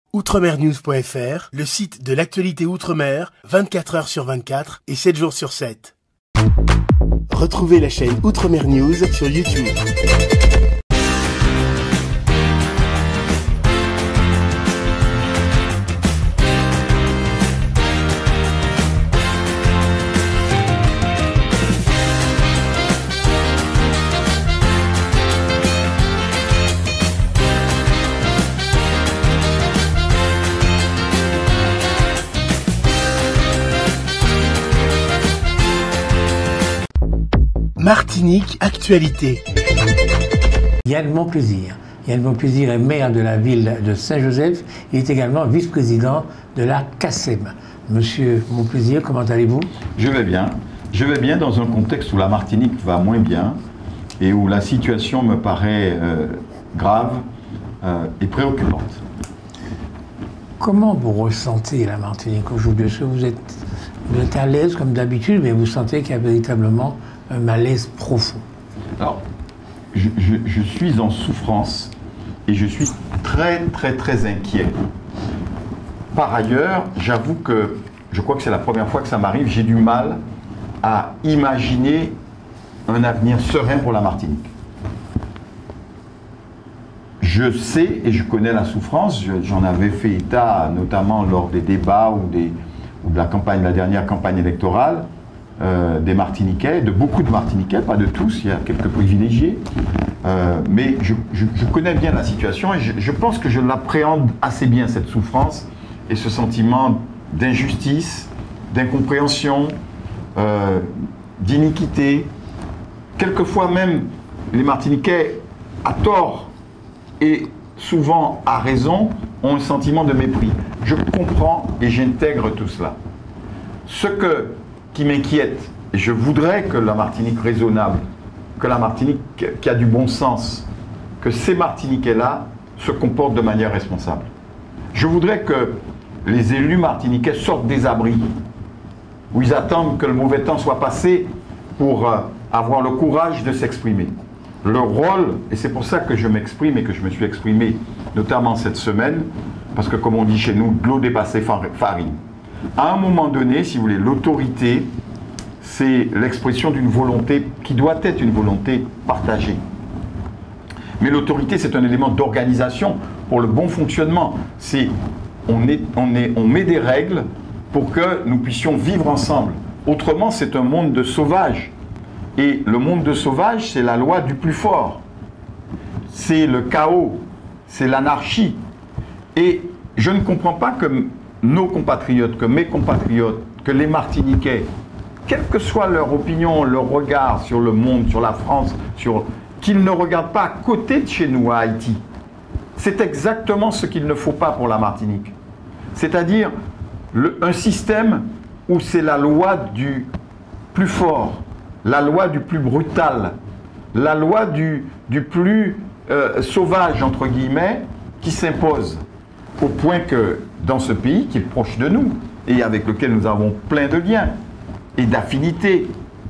Outremernews.fr, le site de l'actualité Outre-mer, 24 heures sur 24 et 7 jours sur 7. Retrouvez la chaîne Outremer News sur YouTube. Martinique Actualité. Yann Monplaisir. Yann Monplaisir est maire de la ville de Saint-Joseph. Il est également vice-président de la CACEM. Monsieur Monplaisir, comment allez-vous? Je vais bien. Je vais bien dans un contexte où la Martinique va moins bien et où la situation me paraît grave et préoccupante. Comment vous ressentez la Martinique aujourd'hui? Est-ce que vous êtes à l'aise comme d'habitude, mais vous sentez qu'il y a véritablement un malaise profond? Alors, je suis en souffrance et je suis très inquiet. Par ailleurs, j'avoue que je crois que c'est la première fois que ça m'arrive, j'ai du mal à imaginer un avenir serein pour la Martinique. Je sais et je connais la souffrance, j'en avais fait état notamment lors des débats ou de la dernière campagne électorale, des Martiniquais, de beaucoup de Martiniquais, pas de tous, il y a quelques privilégiés, mais je connais bien la situation et je pense que je l'appréhende assez bien, cette souffrance et ce sentiment d'injustice, d'incompréhension, d'iniquité. Quelquefois même, les Martiniquais, à tort et souvent à raison, ont un sentiment de mépris. Je comprends et j'intègre tout cela. Ce qui m'inquiète, et je voudrais que la Martinique raisonnable, que la Martinique qui a du bon sens, que ces Martiniquais-là se comportent de manière responsable. Je voudrais que les élus martiniquais sortent des abris, où ils attendent que le mauvais temps soit passé pour avoir le courage de s'exprimer. Le rôle, et c'est pour ça que je m'exprime et que je me suis exprimé, notamment cette semaine, parce que comme on dit chez nous, de l'eau dépassée farine. À un moment donné, si vous voulez, l'autorité, c'est l'expression d'une volonté qui doit être une volonté partagée. Mais l'autorité, c'est un élément d'organisation pour le bon fonctionnement. On met des règles pour que nous puissions vivre ensemble. Autrement, c'est un monde de sauvages. Et le monde de sauvages, c'est la loi du plus fort. C'est le chaos, c'est l'anarchie. Et je ne comprends pas que nos compatriotes, que mes compatriotes, que les Martiniquais, quelle que soit leur opinion, leur regard sur le monde, sur la France, qu'ils ne regardent pas à côté de chez nous, à Haïti. C'est exactement ce qu'il ne faut pas pour la Martinique. C'est-à-dire un système où c'est la loi du plus fort, la loi du plus brutal, la loi du plus sauvage, entre guillemets, qui s'impose. Au point que dans ce pays qui est proche de nous et avec lequel nous avons plein de liens et d'affinités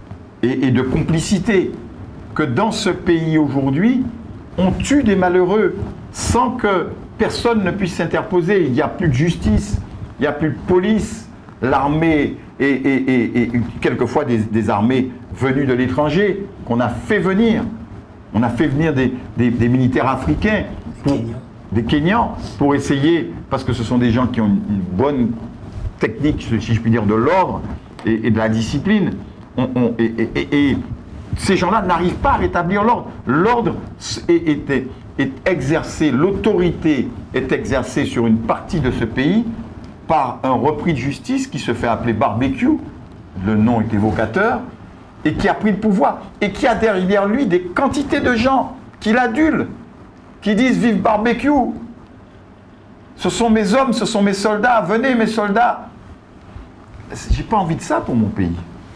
et de complicité, que dans ce pays aujourd'hui, on tue des malheureux sans que personne ne puisse s'interposer. Il n'y a plus de justice, il n'y a plus de police, l'armée et quelquefois des armées venues de l'étranger qu'on a fait venir. On a fait venir des militaires africains des Kenyans, pour essayer, parce que ce sont des gens qui ont une bonne technique, si je puis dire, de l'ordre et de la discipline. Et ces gens-là n'arrivent pas à rétablir l'ordre. L'ordre est exercé, l'autorité est exercée sur une partie de ce pays par un repris de justice qui se fait appeler Barbecue, le nom est évocateur, et qui a pris le pouvoir, et qui a derrière lui des quantités de gens qui l'adulent, qui disent « Vive Barbecue !» Ce sont mes hommes, ce sont mes soldats, venez mes soldats. J'ai pas envie de ça pour mon pays.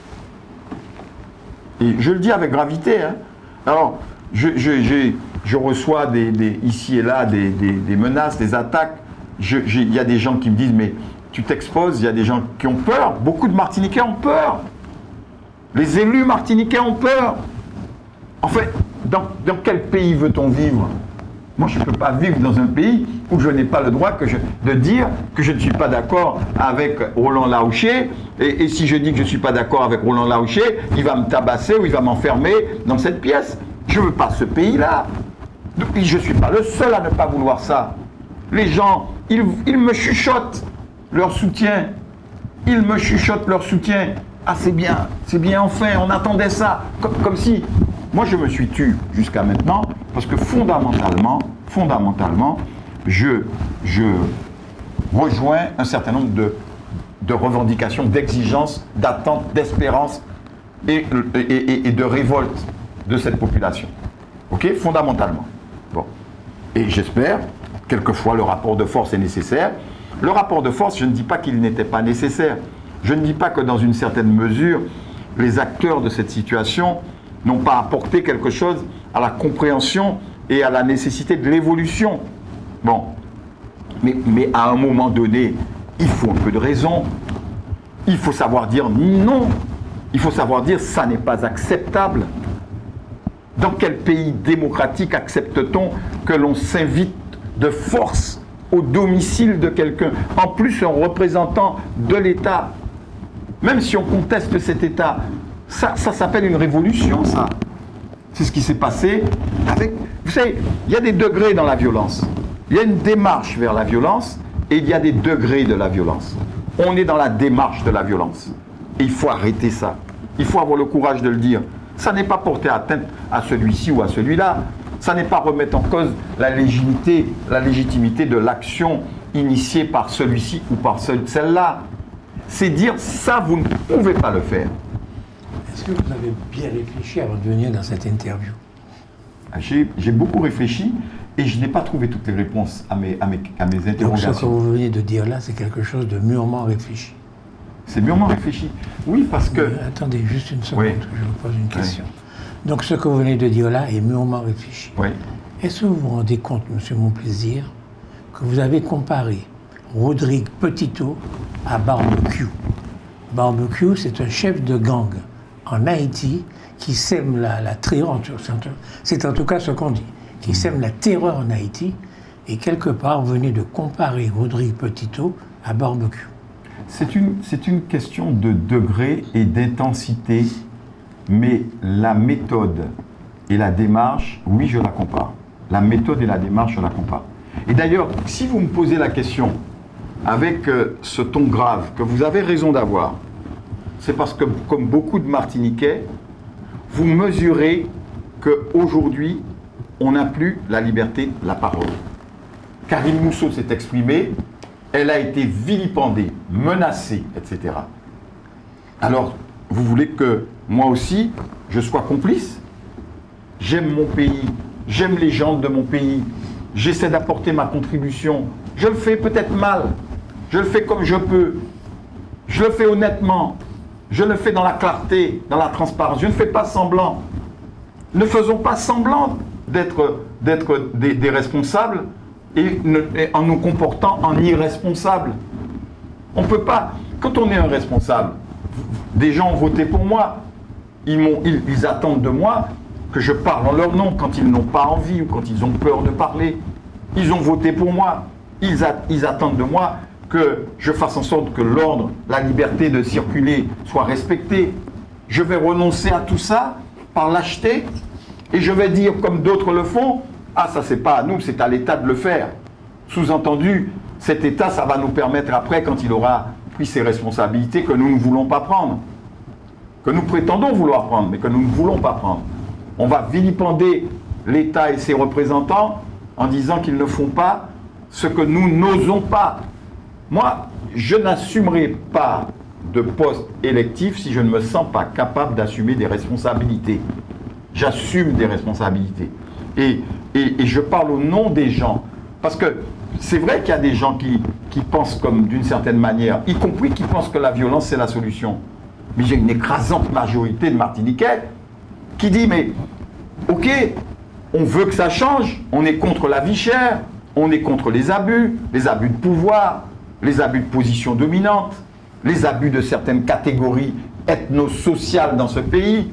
Et je le dis avec gravité. Hein. Alors, je reçois ici et là des menaces, des attaques. Il y a des gens qui me disent « Mais tu t'exposes », il y a des gens qui ont peur. Beaucoup de Martiniquais ont peur. Les élus martiniquais ont peur. En fait, dans quel pays veut-on vivre? Moi, je ne peux pas vivre dans un pays où je n'ai pas le droit de dire que je ne suis pas d'accord avec Roland Laouché. Et si je dis que je ne suis pas d'accord avec Roland Laouché, il va me tabasser ou il va m'enfermer dans cette pièce. Je ne veux pas ce pays-là. Je ne suis pas le seul à ne pas vouloir ça. Les gens, ils me chuchotent leur soutien. Ils me chuchotent leur soutien. Ah, c'est bien, enfin, on attendait ça. Comme si... Moi, je me suis tu jusqu'à maintenant parce que fondamentalement, je rejoins un certain nombre de revendications, d'exigences, d'attentes, d'espérances et de révolte de cette population. Ok? Fondamentalement. Bon. Et j'espère, quelquefois, le rapport de force est nécessaire. Le rapport de force, je ne dis pas qu'il n'était pas nécessaire. Je ne dis pas que dans une certaine mesure, les acteurs de cette situation n'ont pas apporté quelque chose à la compréhension et à la nécessité de l'évolution. Bon. Mais à un moment donné, il faut un peu de raison. Il faut savoir dire non. Il faut savoir dire ça n'est pas acceptable. Dans quel pays démocratique accepte-t-on que l'on s'invite de force au domicile de quelqu'un? En plus, un représentant de l'État. Même si on conteste cet État, ça s'appelle une révolution, ça. C'est ce qui s'est passé avec... Vous savez, il y a des degrés dans la violence. Il y a une démarche vers la violence et il y a des degrés de la violence. On est dans la démarche de la violence. Et il faut arrêter ça. Il faut avoir le courage de le dire. Ça n'est pas porter atteinte à celui-ci ou à celui-là. Ça n'est pas remettre en cause la légitimité de l'action initiée par celui-ci ou par celle-là. C'est dire ça, vous ne pouvez pas le faire. Est-ce que vous avez bien réfléchi avant de venir dans cette interview? J'ai beaucoup réfléchi et je n'ai pas trouvé toutes les réponses à mes interrogations. Donc ce que vous venez de dire là, c'est quelque chose de mûrement réfléchi. C'est mûrement réfléchi. Oui, parce que... Mais attendez, juste une seconde, que je vous pose une question. Oui. Donc ce que vous venez de dire là est mûrement réfléchi. Oui. Est-ce que vous vous rendez compte, monsieur Monplaisir, que vous avez comparé Rodrigue Petitot à Barbecue? Barbecue, c'est un chef de gang en Haïti qui sème la terreur, c'est en tout cas ce qu'on dit, qui sème la terreur en Haïti, et quelque part, vous venez de comparer Rodrigue Petitot à Barbecue. C'est une question de degré et d'intensité, mais la méthode et la démarche, oui, je la compare. La méthode et la démarche, je la compare. Et d'ailleurs, si vous me posez la question avec ce ton grave que vous avez raison d'avoir, c'est parce que, comme beaucoup de Martiniquais, vous mesurez qu'aujourd'hui, on n'a plus la liberté de la parole. Karine Mousseau s'est exprimée, elle a été vilipendée, menacée, etc. Alors, vous voulez que moi aussi, je sois complice? J'aime mon pays, j'aime les gens de mon pays, j'essaie d'apporter ma contribution. Je le fais peut-être mal, je le fais comme je peux, je le fais honnêtement, je le fais dans la clarté, dans la transparence, je ne fais pas semblant. Ne faisons pas semblant d'être des responsables et en nous comportant en irresponsables. On ne peut pas, quand on est un responsable, des gens ont voté pour moi, ils attendent de moi que je parle en leur nom quand ils n'ont pas envie ou quand ils ont peur de parler. Ils ont voté pour moi, ils attendent de moi que je fasse en sorte que l'ordre, la liberté de circuler soit respectée. Je vais renoncer à tout ça par lâcheté et je vais dire, comme d'autres le font, ah, ça c'est pas à nous, c'est à l'État de le faire. Sous-entendu, cet État, ça va nous permettre après, quand il aura pris ses responsabilités, que nous ne voulons pas prendre. Que nous prétendons vouloir prendre, mais que nous ne voulons pas prendre. On va vilipender l'État et ses représentants en disant qu'ils ne font pas ce que nous n'osons pas. Moi, je n'assumerai pas de poste électif si je ne me sens pas capable d'assumer des responsabilités. J'assume des responsabilités. Et je parle au nom des gens. Parce que c'est vrai qu'il y a des gens qui pensent comme d'une certaine manière, y compris qui pensent que la violence c'est la solution. Mais j'ai une écrasante majorité de Martiniquais qui dit, mais ok, on veut que ça change, on est contre la vie chère, on est contre les abus de pouvoir, les abus de position dominante, les abus de certaines catégories ethno-sociales dans ce pays.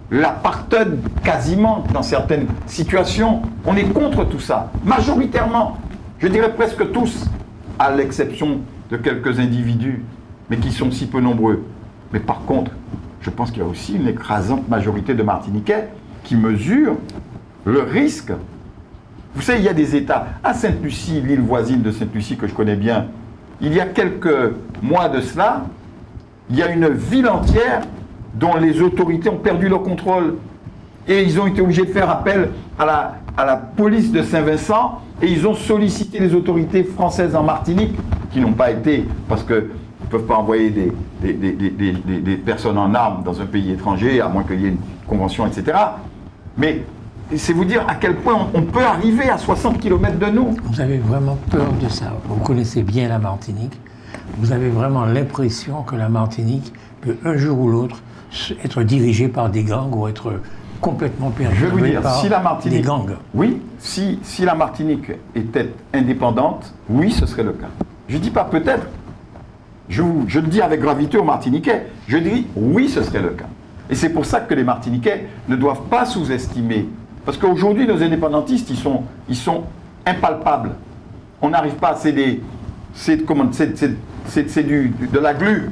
l'apartheid quasiment dans certaines situations. On est contre tout ça, majoritairement. Je dirais presque tous, à l'exception de quelques individus, mais qui sont si peu nombreux. Mais par contre, je pense qu'il y a aussi une écrasante majorité de Martiniquais qui mesurent le risque. Vous savez, il y a des États. À Sainte-Lucie, l'île voisine de Sainte-Lucie que je connais bien, il y a quelques mois de cela, il y a une ville entière dont les autorités ont perdu leur contrôle. Et ils ont été obligés de faire appel à la police de Saint-Vincent et ils ont sollicité les autorités françaises en Martinique, qui n'ont pas été, parce qu'ils ne peuvent pas envoyer des personnes en armes dans un pays étranger, à moins qu'il y ait une convention, etc. Mais c'est vous dire à quel point on peut arriver à 60 km de nous. Vous avez vraiment peur de ça. Vous connaissez bien la Martinique. Vous avez vraiment l'impression que la Martinique peut un jour ou l'autre être dirigée par des gangs ou être complètement perdue. Je vais vous dire, si la Martinique, des gangs. Oui, si la Martinique était indépendante, oui, ce serait le cas. Je ne dis pas peut-être, je le dis avec gravité aux Martiniquais, je dis oui, ce serait le cas. Et c'est pour ça que les Martiniquais ne doivent pas sous-estimer. Parce qu'aujourd'hui, nos indépendantistes, ils sont impalpables. On n'arrive pas, c'est de la glu.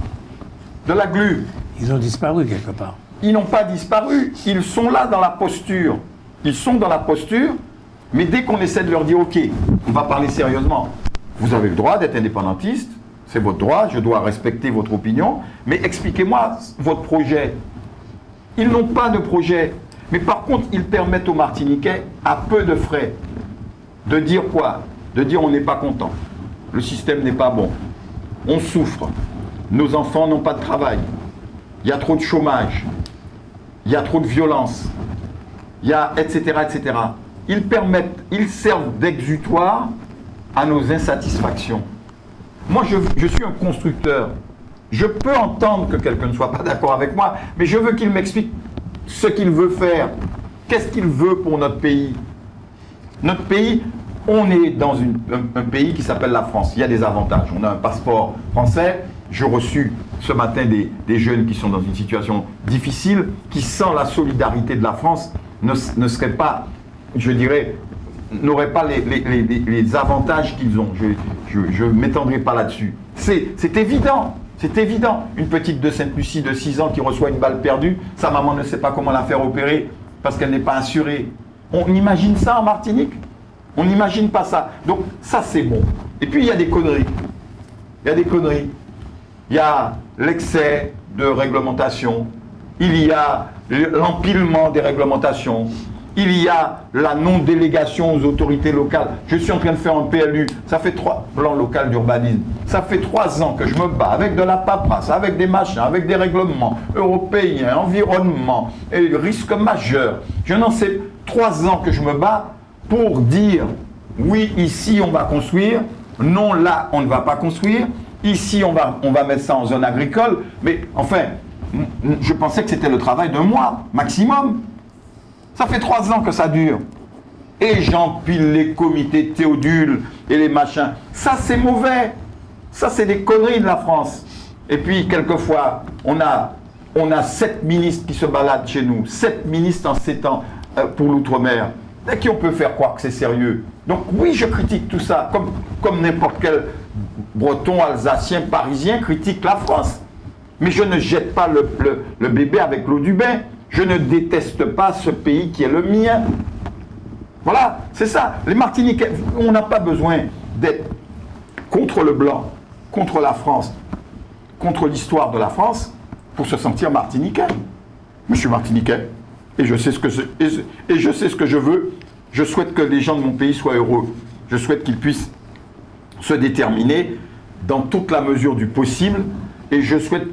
De la glu. Ils ont disparu quelque part. Ils n'ont pas disparu, ils sont là dans la posture. Ils sont dans la posture, mais dès qu'on essaie de leur dire, ok, on va parler sérieusement, vous avez le droit d'être indépendantiste, c'est votre droit, je dois respecter votre opinion, mais expliquez-moi votre projet. Ils n'ont pas de projet, mais par contre, ils permettent aux Martiniquais, à peu de frais, de dire quoi? De dire on n'est pas content, le système n'est pas bon, on souffre, nos enfants n'ont pas de travail, il y a trop de chômage, il y a trop de violence, il y a etc. etc. Ils servent d'exutoire à nos insatisfactions. Moi, je suis un constructeur. Je peux entendre que quelqu'un ne soit pas d'accord avec moi, mais je veux qu'il m'explique ce qu'il veut faire. Qu'est-ce qu'il veut pour notre pays? Notre pays, on est dans un pays qui s'appelle la France. Il y a des avantages. On a un passeport français. J'ai reçu ce matin des jeunes qui sont dans une situation difficile, qui, sans la solidarité de la France, ne seraient pas, je dirais, n'auraient pas les avantages qu'ils ont. Je ne m'étendrai pas là-dessus. C'est évident. C'est évident. Une petite de Sainte-Lucie de 6 ans qui reçoit une balle perdue, sa maman ne sait pas comment la faire opérer parce qu'elle n'est pas assurée. On imagine ça en Martinique? On n'imagine pas ça. Donc ça, c'est bon. Et puis, il y a des conneries. Il y a des conneries. Il y a l'excès de réglementation, il y a l'empilement des réglementations, il y a la non-délégation aux autorités locales. Je suis en train de faire un PLU, ça fait plan local d'urbanisme, ça fait 3 ans que je me bats avec de la paperasse, avec des machins, avec des règlements européens, environnement, et risques majeurs. Je n'en sais 3 ans que je me bats pour dire oui, ici on va construire, non, là on ne va pas construire. Ici, on va mettre ça en zone agricole, mais enfin, je pensais que c'était le travail d'un mois, maximum. Ça fait 3 ans que ça dure. Et j'empile les comités Théodule et les machins. Ça, c'est mauvais. Ça, c'est des conneries de la France. Et puis, quelquefois, on a 7 ministres qui se baladent chez nous. 7 ministres en 7 ans pour l'outre-mer. À qui on peut faire croire que c'est sérieux? Donc oui, je critique tout ça, comme n'importe quel Breton, Alsacien, Parisien critique la France. Mais je ne jette pas le bébé avec l'eau du bain. Je ne déteste pas ce pays qui est le mien. Voilà, c'est ça. Les Martiniquais, on n'a pas besoin d'être contre le blanc, contre la France, contre l'histoire de la France, pour se sentir Martiniquais. Mais je suis Martiniquais. Et je sais ce que je veux. Je souhaite que les gens de mon pays soient heureux. Je souhaite qu'ils puissent se déterminer dans toute la mesure du possible. Et je souhaite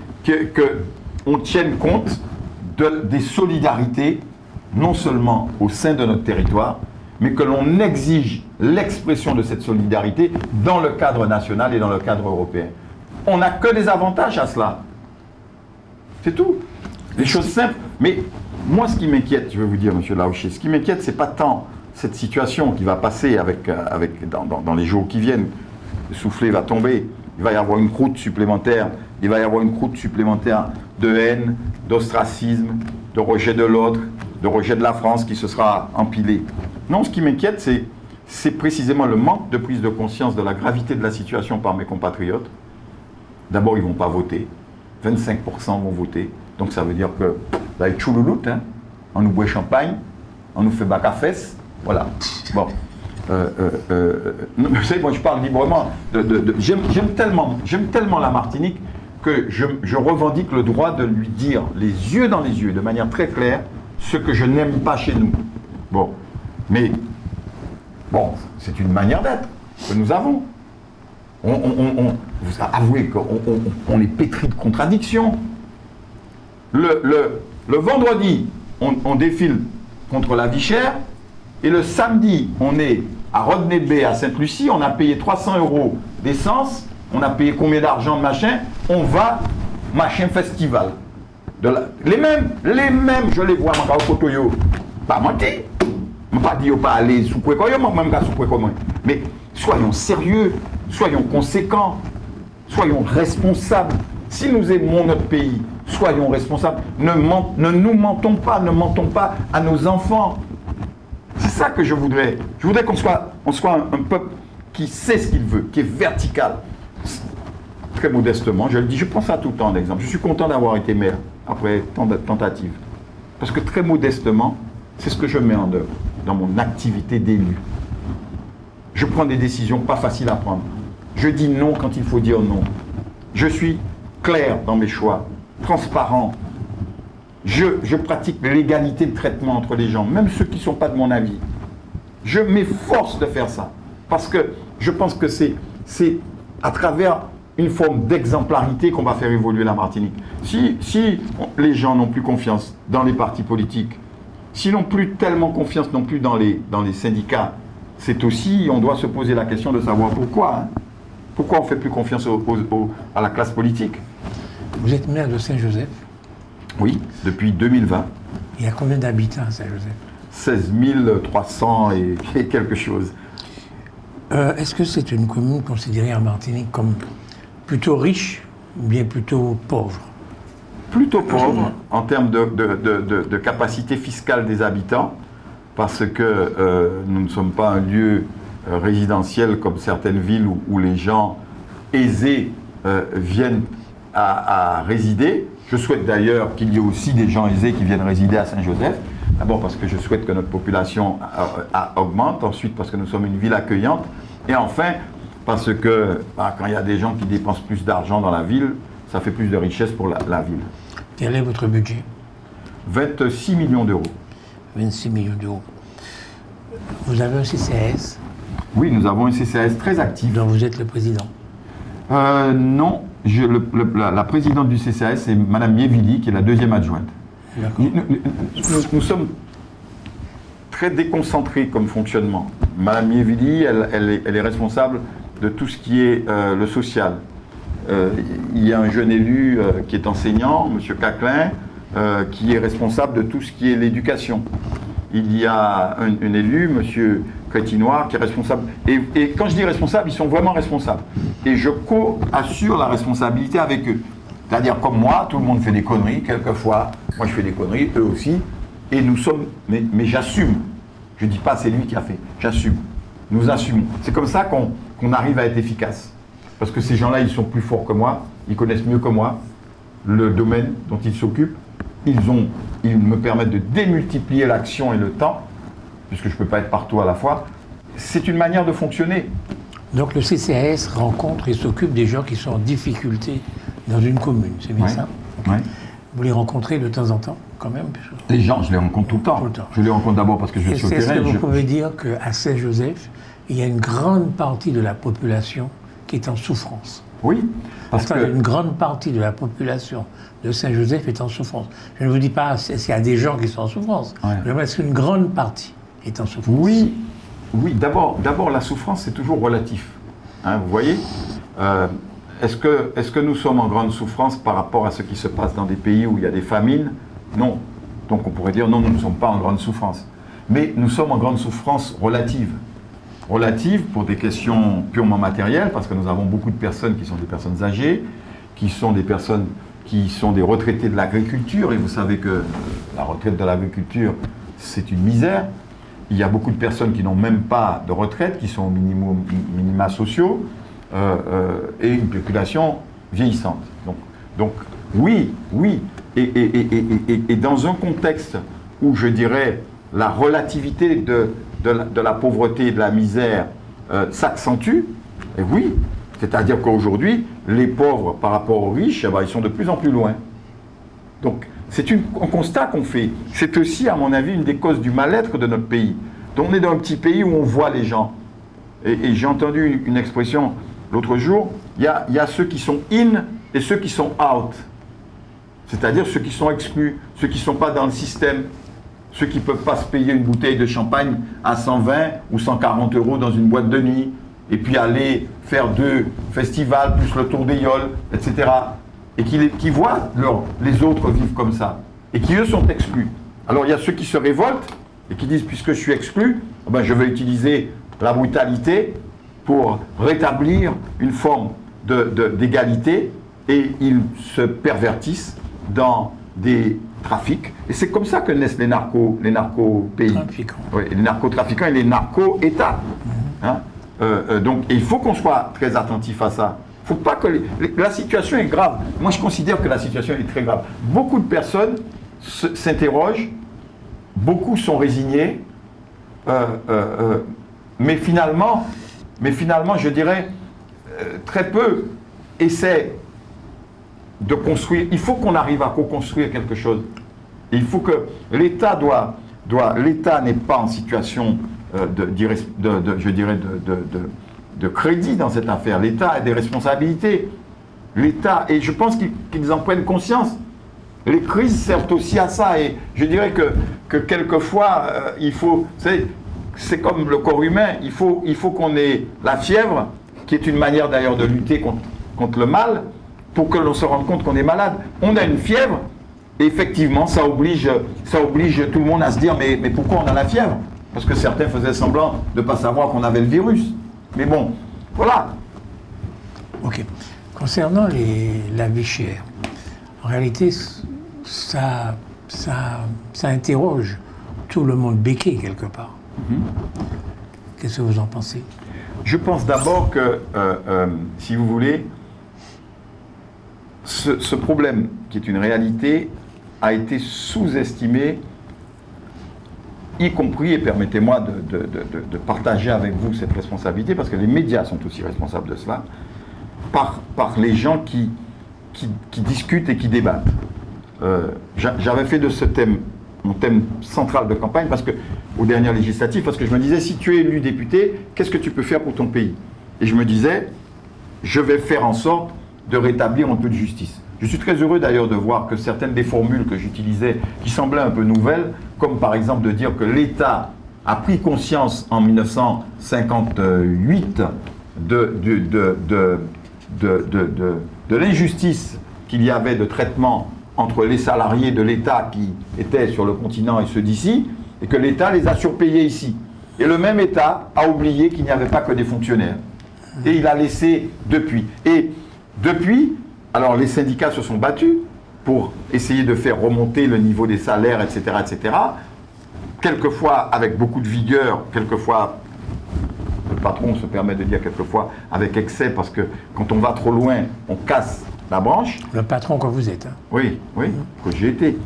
qu'on tienne compte des solidarités, non seulement au sein de notre territoire, mais que l'on exige l'expression de cette solidarité dans le cadre national et dans le cadre européen. On n'a que des avantages à cela. C'est tout. Des choses simples. Mais moi, ce qui m'inquiète, je vais vous dire, M. Laouché, ce qui m'inquiète, ce n'est pas tant cette situation qui va passer dans les jours qui viennent. Le soufflet va tomber. il va y avoir une croûte supplémentaire, il va y avoir une croûte supplémentaire de haine, d'ostracisme, de rejet de l'autre, de rejet de la France qui se sera empilée. Non, ce qui m'inquiète, c'est précisément le manque de prise de conscience de la gravité de la situation par mes compatriotes. D'abord, ils ne vont pas voter. 25% vont voter. Donc ça veut dire que là, il choulouloute, hein. On nous boit champagne, on nous fait bac à fesses. Voilà. Bon. Vous savez, moi je parle librement. J'aime tellement la Martinique que je revendique le droit de lui dire les yeux dans les yeux, de manière très claire, ce que je n'aime pas chez nous. Bon. Mais, bon, c'est une manière d'être que nous avons. Vous avouez qu'on est pétri de contradictions. Le vendredi, on défile contre la vie chère, et le samedi, on est à Rodney Bay, à Sainte-Lucie, on a payé 300 € d'essence, on a payé combien d'argent de machin, on va, machin festival. Les mêmes, je les vois, pas menti, pas dit pas aller sous quoi, même pas sous quoi, mais soyons sérieux, soyons conséquents, soyons responsables. Si nous aimons notre pays, soyons responsables. Ne nous mentons pas à nos enfants. C'est ça que je voudrais. Je voudrais qu'on soit un peuple qui sait ce qu'il veut, qui est vertical. Très modestement, je le dis, je prends ça tout le temps d'exemple. Je suis content d'avoir été maire après tant de tentatives. Parce que très modestement, c'est ce que je mets en œuvre dans mon activité d'élu. Je prends des décisions pas faciles à prendre. Je dis non quand il faut dire non. Je suis clair dans mes choix, transparent. Je pratique l'égalité de traitement entre les gens, même ceux qui ne sont pas de mon avis. Je m'efforce de faire ça, parce que je pense que c'est à travers une forme d'exemplarité qu'on va faire évoluer la Martinique. Si les gens n'ont plus confiance dans les partis politiques, s'ils n'ont plus tellement confiance non plus dans les syndicats, c'est aussi, on doit se poser la question de savoir pourquoi. Hein. Pourquoi on ne fait plus confiance à la classe politique? Vous êtes maire de Saint-Joseph? Oui, depuis 2020. Il y a combien d'habitants à Saint-Joseph? 16 300 et quelque chose. Est-ce que c'est une commune considérée en Martinique comme plutôt riche ou bien plutôt pauvre? Plutôt pauvre en termes de capacité fiscale des habitants, parce que nous ne sommes pas un lieu résidentiel comme certaines villes où les gens aisés viennent à résider. Je souhaite d'ailleurs qu'il y ait aussi des gens aisés qui viennent résider à Saint-Joseph. D'abord parce que je souhaite que notre population augmente, ensuite parce que nous sommes une ville accueillante, et enfin parce que quand il y a des gens qui dépensent plus d'argent dans la ville, ça fait plus de richesse pour la ville. Quel est votre budget? 26 millions d'euros. 26 millions d'euros. Vous avez un CCAS? Oui, nous avons un CCAS très actif. Dont vous êtes le président? Non, la présidente du CCAS, c'est Mme Mievili, qui est la deuxième adjointe. Nous sommes très déconcentrés comme fonctionnement. Mme Mievili, elle est responsable de tout ce qui est le social. Il y a un jeune élu qui est enseignant, M. Caclin, qui est responsable de tout ce qui est l'éducation. Il y a un élu, M. Crétinoir, qui est responsable. Et quand je dis responsable, ils sont vraiment responsables. Et je co-assure la responsabilité avec eux. C'est-à-dire, comme moi, tout le monde fait des conneries, quelquefois. Moi, je fais des conneries, eux aussi. Et nous sommes... Mais j'assume. Je ne dis pas c'est lui qui a fait. J'assume. Nous assumons. C'est comme ça qu'on arrive à être efficace. Parce que ces gens-là, ils sont plus forts que moi. Ils connaissent mieux que moi le domaine dont ils s'occupent. Ils me permettent de démultiplier l'action et le temps, puisque je ne peux pas être partout à la fois. C'est une manière de fonctionner. Donc le CCAS rencontre et s'occupe des gens qui sont en difficulté dans une commune, c'est bien ça? Oui. Vous les rencontrez de temps en temps, quand même? Les gens, je les rencontre tout le temps. Je les rencontre d'abord parce que je suis au terrain. Est-ce que vous pouvez dire qu'à Saint-Joseph, il y a une grande partie de la population qui est en souffrance? Oui. Parce que une grande partie de la population de Saint-Joseph est en souffrance. Je ne vous dis pas s'il y a des gens qui sont en souffrance, mais parce qu'une grande partie est en souffrance. Oui. D'abord, la souffrance, c'est toujours relatif. Hein, vous voyez est-ce que nous sommes en grande souffrance par rapport à ce qui se passe dans des pays où il y a des famines? Non. Donc on pourrait dire non, nous ne sommes pas en grande souffrance. Mais nous sommes en grande souffrance relative. relative pour des questions purement matérielles, parce que nous avons beaucoup de personnes qui sont des personnes âgées, qui sont des personnes qui sont des retraités de l'agriculture, et vous savez que la retraite de l'agriculture, c'est une misère. Il y a beaucoup de personnes qui n'ont même pas de retraite, qui sont au minima sociaux, et une population vieillissante. Donc oui, et dans un contexte où je dirais la relativité de la pauvreté et de la misère s'accentue, et oui, c'est-à-dire qu'aujourd'hui, les pauvres par rapport aux riches, ils sont de plus en plus loin. Donc c'est un constat qu'on fait. C'est aussi, à mon avis, une des causes du mal-être de notre pays. Donc on est dans un petit pays où on voit les gens. Et j'ai entendu une expression l'autre jour, il y a ceux qui sont in et ceux qui sont out. C'est-à-dire ceux qui sont exclus, ceux qui ne sont pas dans le système, ceux qui ne peuvent pas se payer une bouteille de champagne à 120 ou 140 euros dans une boîte de nuit, et puis aller faire 2 festivals, plus le tour des yoles, etc. Et qui voient les autres vivre comme ça, et qui eux sont exclus. Alors il y a ceux qui se révoltent, et qui disent, puisque je suis exclu, ben, je vais utiliser la brutalité pour rétablir une forme d'égalité, et ils se pervertissent dans des trafics. Et c'est comme ça que naissent les narco-pays. Oui, les narcotrafiquants et les narco-États. Hein? Donc il faut qu'on soit très attentif à ça. Faut pas que la situation est grave. Moi, je considère que la situation est très grave. Beaucoup de personnes s'interrogent, beaucoup sont résignés, mais finalement, je dirais, très peu essaient de construire. Il faut qu'on arrive à co-construire quelque chose. Il faut que l'État l'État n'est pas en situation de crédit dans cette affaire. L'État a des responsabilités. L'État, et je pense qu'ils en prennent conscience. Les crises servent aussi à ça. Et je dirais que quelquefois, il faut... C'est comme le corps humain, il faut qu'on ait la fièvre, qui est une manière d'ailleurs de lutter contre le mal, pour que l'on se rende compte qu'on est malade. On a une fièvre, et effectivement, ça oblige tout le monde à se dire, mais pourquoi on a la fièvre? Parce que certains faisaient semblant de ne pas savoir qu'on avait le virus. Mais bon, voilà. Ok. Concernant la vie chère, en réalité, ça interroge tout le monde béqué quelque part. Qu'est-ce que vous en pensez? Je pense d'abord que, si vous voulez, ce problème, qui est une réalité, a été sous-estimé, y compris, et permettez-moi de partager avec vous cette responsabilité, parce que les médias sont aussi responsables de cela, par les gens qui discutent et qui débattent. J'avais fait de ce thème mon thème central de campagne, parce que aux dernières législatives, parce que je me disais, si tu es élu député, qu'est-ce que tu peux faire pour ton pays? Et je me disais, je vais faire en sorte de rétablir un peu de justice. Je suis très heureux d'ailleurs de voir que certaines des formules que j'utilisais, qui semblaient un peu nouvelles, comme par exemple de dire que l'État a pris conscience en 1958 de l'injustice qu'il y avait de traitement entre les salariés de l'État qui étaient sur le continent et ceux d'ici, et que l'État les a surpayés ici. Et le même État a oublié qu'il n'y avait pas que des fonctionnaires. Et il a laissé depuis. Et depuis, alors les syndicats se sont battus pour essayer de faire remonter le niveau des salaires, etc., etc. Quelquefois avec beaucoup de vigueur, quelquefois, le patron se permet de dire quelquefois avec excès, parce que quand on va trop loin, on casse la branche. Le patron que vous êtes. Hein. Oui, que j'ai été.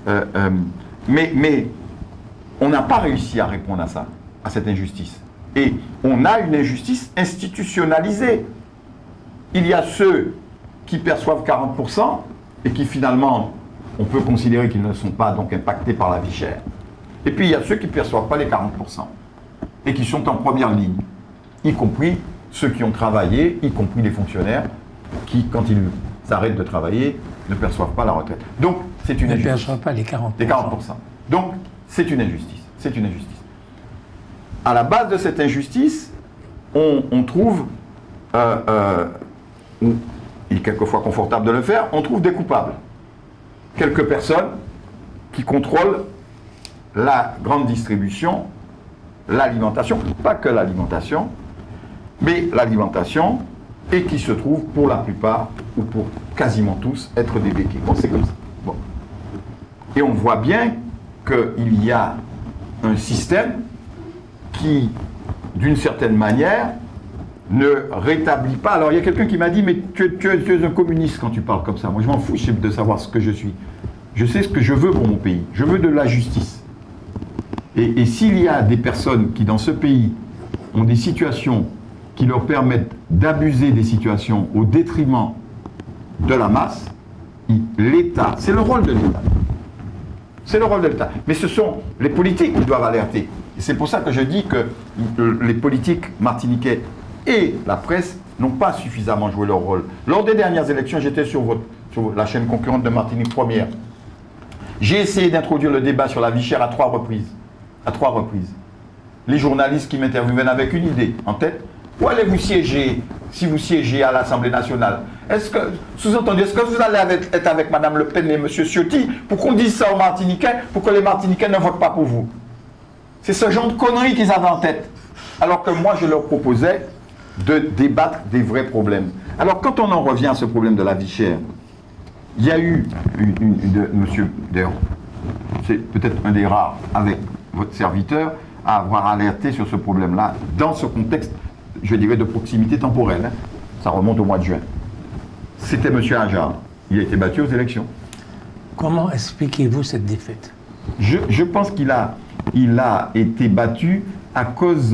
Mais on n'a pas réussi à répondre à ça, à cette injustice. Et on a une injustice institutionnalisée. Il y a ceux qui perçoivent 40% et qui finalement, on peut considérer qu'ils ne sont pas donc impactés par la vie chère. Et puis il y a ceux qui ne perçoivent pas les 40% et qui sont en première ligne, y compris ceux qui ont travaillé, y compris les fonctionnaires qui, quand ils s'arrêtent de travailler, ne perçoivent pas la retraite. Donc c'est une injustice. Ne perçoivent pas les 40%. Les 40%. Donc c'est une injustice. C'est une injustice. À la base de cette injustice, on trouve, il est quelquefois confortable de le faire, on trouve des coupables. Quelques personnes qui contrôlent la grande distribution l'alimentation, pas que l'alimentation, mais l'alimentation, et qui se trouvent pour la plupart, ou pour quasiment tous, être des béquilles. Bon, c'est comme ça. Bon. Et on voit bien qu'il y a un système qui, d'une certaine manière, ne rétablit pas. Alors, il y a quelqu'un qui m'a dit, mais tu es un communiste quand tu parles comme ça. Moi, je m'en fous de savoir ce que je suis. Je sais ce que je veux pour mon pays. Je veux de la justice. Et s'il y a des personnes qui, dans ce pays, ont des situations qui leur permettent d'abuser des situations au détriment de la masse, l'État, c'est le rôle de l'État. C'est le rôle de l'État. Mais ce sont les politiques qui doivent alerter. Et c'est pour ça que je dis que les politiques martiniquais et la presse n'ont pas suffisamment joué leur rôle. Lors des dernières élections, j'étais sur la chaîne concurrente de Martinique Première. J'ai essayé d'introduire le débat sur la vie chère à 3 reprises. À 3 reprises. Les journalistes qui m'interviewaient avec une idée en tête. Où allez-vous siéger si vous siégez à l'Assemblée nationale? Est-ce que, sous-entendu, est-ce que vous allez être avec Mme Le Pen et M. Ciotti pour qu'on dise ça aux Martiniquais, pour que les Martiniquais ne votent pas pour vous? C'est ce genre de conneries qu'ils avaient en tête. Alors que moi, je leur proposais de débattre des vrais problèmes. Alors, quand on en revient à ce problème de la vie chère, il y a eu monsieur, d'ailleurs, c'est peut-être un des rares avec votre serviteur à avoir alerté sur ce problème-là dans ce contexte, je dirais, de proximité temporelle. Hein. Ça remonte au mois de juin. C'était M. Ajar. Il a été battu aux élections. Comment expliquez-vous cette défaite? Je pense qu'il a été battu à cause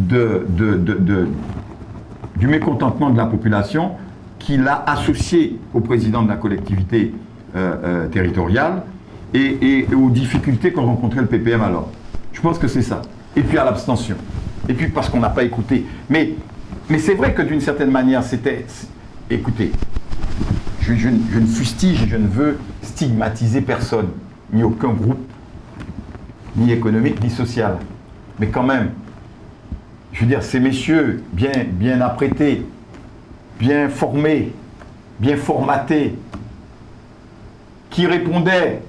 du mécontentement de la population qu'il a associé au président de la collectivité territoriale et aux difficultés qu'ont rencontré le PPM alors. Je pense que c'est ça. Et puis à l'abstention. Et puis parce qu'on n'a pas écouté. Mais c'est vrai que d'une certaine manière, c'était... Écoutez, je ne fustige et je ne veux stigmatiser personne, ni aucun groupe, ni économique, ni social. Mais quand même, je veux dire, ces messieurs bien apprêtés, bien formés, bien formatés, qui répondaient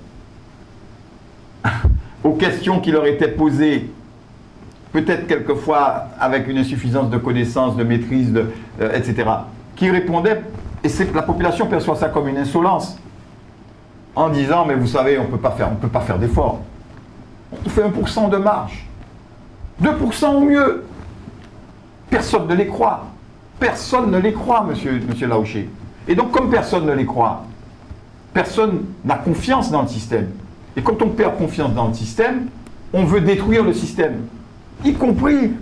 aux questions qui leur étaient posées, peut-être quelquefois avec une insuffisance de connaissances, de maîtrise, etc., qui répondaient, et la population perçoit ça comme une insolence, en disant, mais vous savez, on ne peut pas faire d'efforts. On fait 1% de marge. 2% au mieux. Personne ne les croit. Personne ne les croit, monsieur Laouché. Et donc, comme personne ne les croit, personne n'a confiance dans le système. Et quand on perd confiance dans le système, on veut détruire le système. Y compris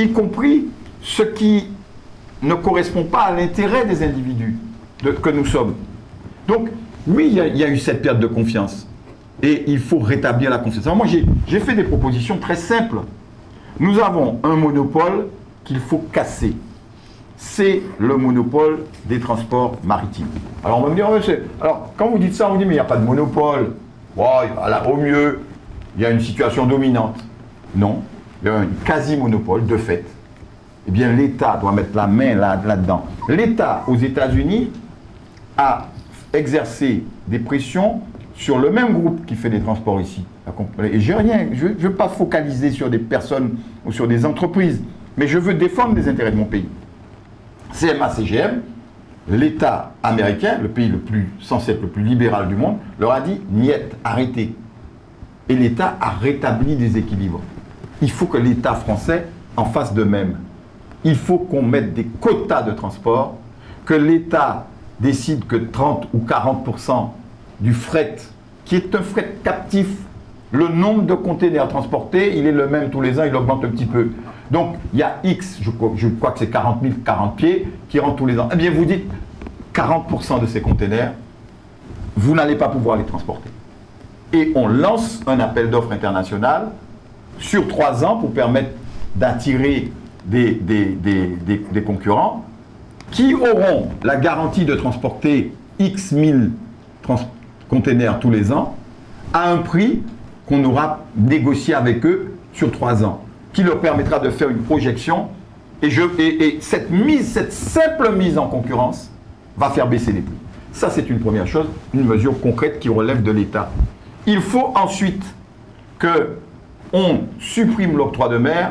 ce qui ne correspond pas à l'intérêt des individus que nous sommes. Donc, oui, il y a eu cette perte de confiance. Et il faut rétablir la confiance. Alors moi, j'ai fait des propositions très simples. Nous avons un monopole qu'il faut casser. C'est le monopole des transports maritimes. Alors on va me dire, alors quand vous dites ça, on vous dit, mais il n'y a pas de monopole. Oh, au mieux, il y a une situation dominante. Non, il y a un quasi-monopole, de fait. Eh bien, l'État doit mettre la main là-dedans. L'État, aux États-Unis, a exercé des pressions sur le même groupe qui fait des transports ici. Et je ne veux pas focaliser sur des personnes ou sur des entreprises, mais je veux défendre les intérêts de mon pays. CMA-CGM, l'État américain, le pays censé être le plus libéral du monde, leur a dit « niet, arrêtez ». Et l'État a rétabli des équilibres. Il faut que l'État français en fasse de même. Il faut qu'on mette des quotas de transport, que l'État décide que 30 ou 40% du fret, qui est un fret captif, le nombre de containers transportés, il est le même tous les ans, il augmente un petit peu. Donc, il y a X, je crois que c'est 40 pieds, qui rentrent tous les ans. Eh bien, vous dites, 40% de ces containers, vous n'allez pas pouvoir les transporter. Et on lance un appel d'offres international sur 3 ans pour permettre d'attirer des concurrents qui auront la garantie de transporter X 1000 containers tous les ans à un prix qu'on aura négocié avec eux sur 3 ans, qui leur permettra de faire une projection et cette simple mise en concurrence va faire baisser les prix. Ça, c'est une première chose, une mesure concrète qui relève de l'État. Il faut ensuite qu'on supprime l'octroi de mer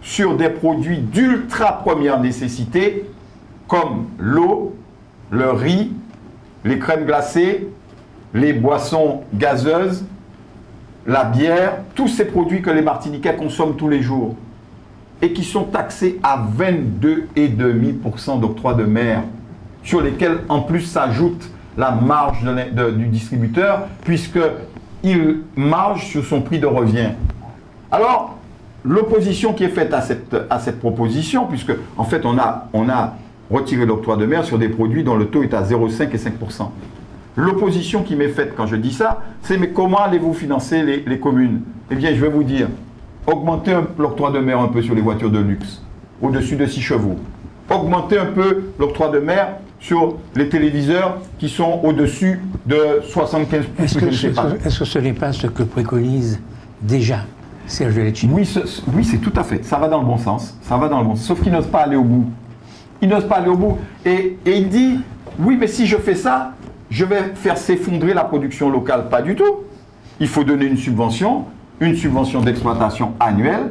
sur des produits d'ultra première nécessité, comme l'eau, le riz, les crèmes glacées, les boissons gazeuses, la bière, tous ces produits que les Martiniquais consomment tous les jours et qui sont taxés à 22,5% d'octroi de mer, sur lesquels en plus s'ajoute la marge du distributeur, puisqu'il marge sur son prix de revient. Alors, l'opposition qui est faite à cette proposition, puisque en fait on a retiré l'octroi de mer sur des produits dont le taux est à 0,5 et 5%. L'opposition qui m'est faite quand je dis ça, c'est mais comment allez-vous financer les communes? Eh bien, je vais vous dire, augmentez l'octroi de mer un peu sur les voitures de luxe, au-dessus de 6 chevaux. Augmentez un peu l'octroi de mer sur les téléviseurs qui sont au-dessus de 75 pouces. Est-ce que ce n'est pas ce que préconise déjà Serge Letchimy? Oui, c'est tout à fait. Ça va dans le bon sens. Ça va dans le bon sens. Sauf qu'il n'ose pas aller au bout. Il n'ose pas aller au bout. Et il dit, oui, mais si je fais ça, je vais faire s'effondrer la production locale. Pas du tout. Il faut donner une subvention d'exploitation annuelle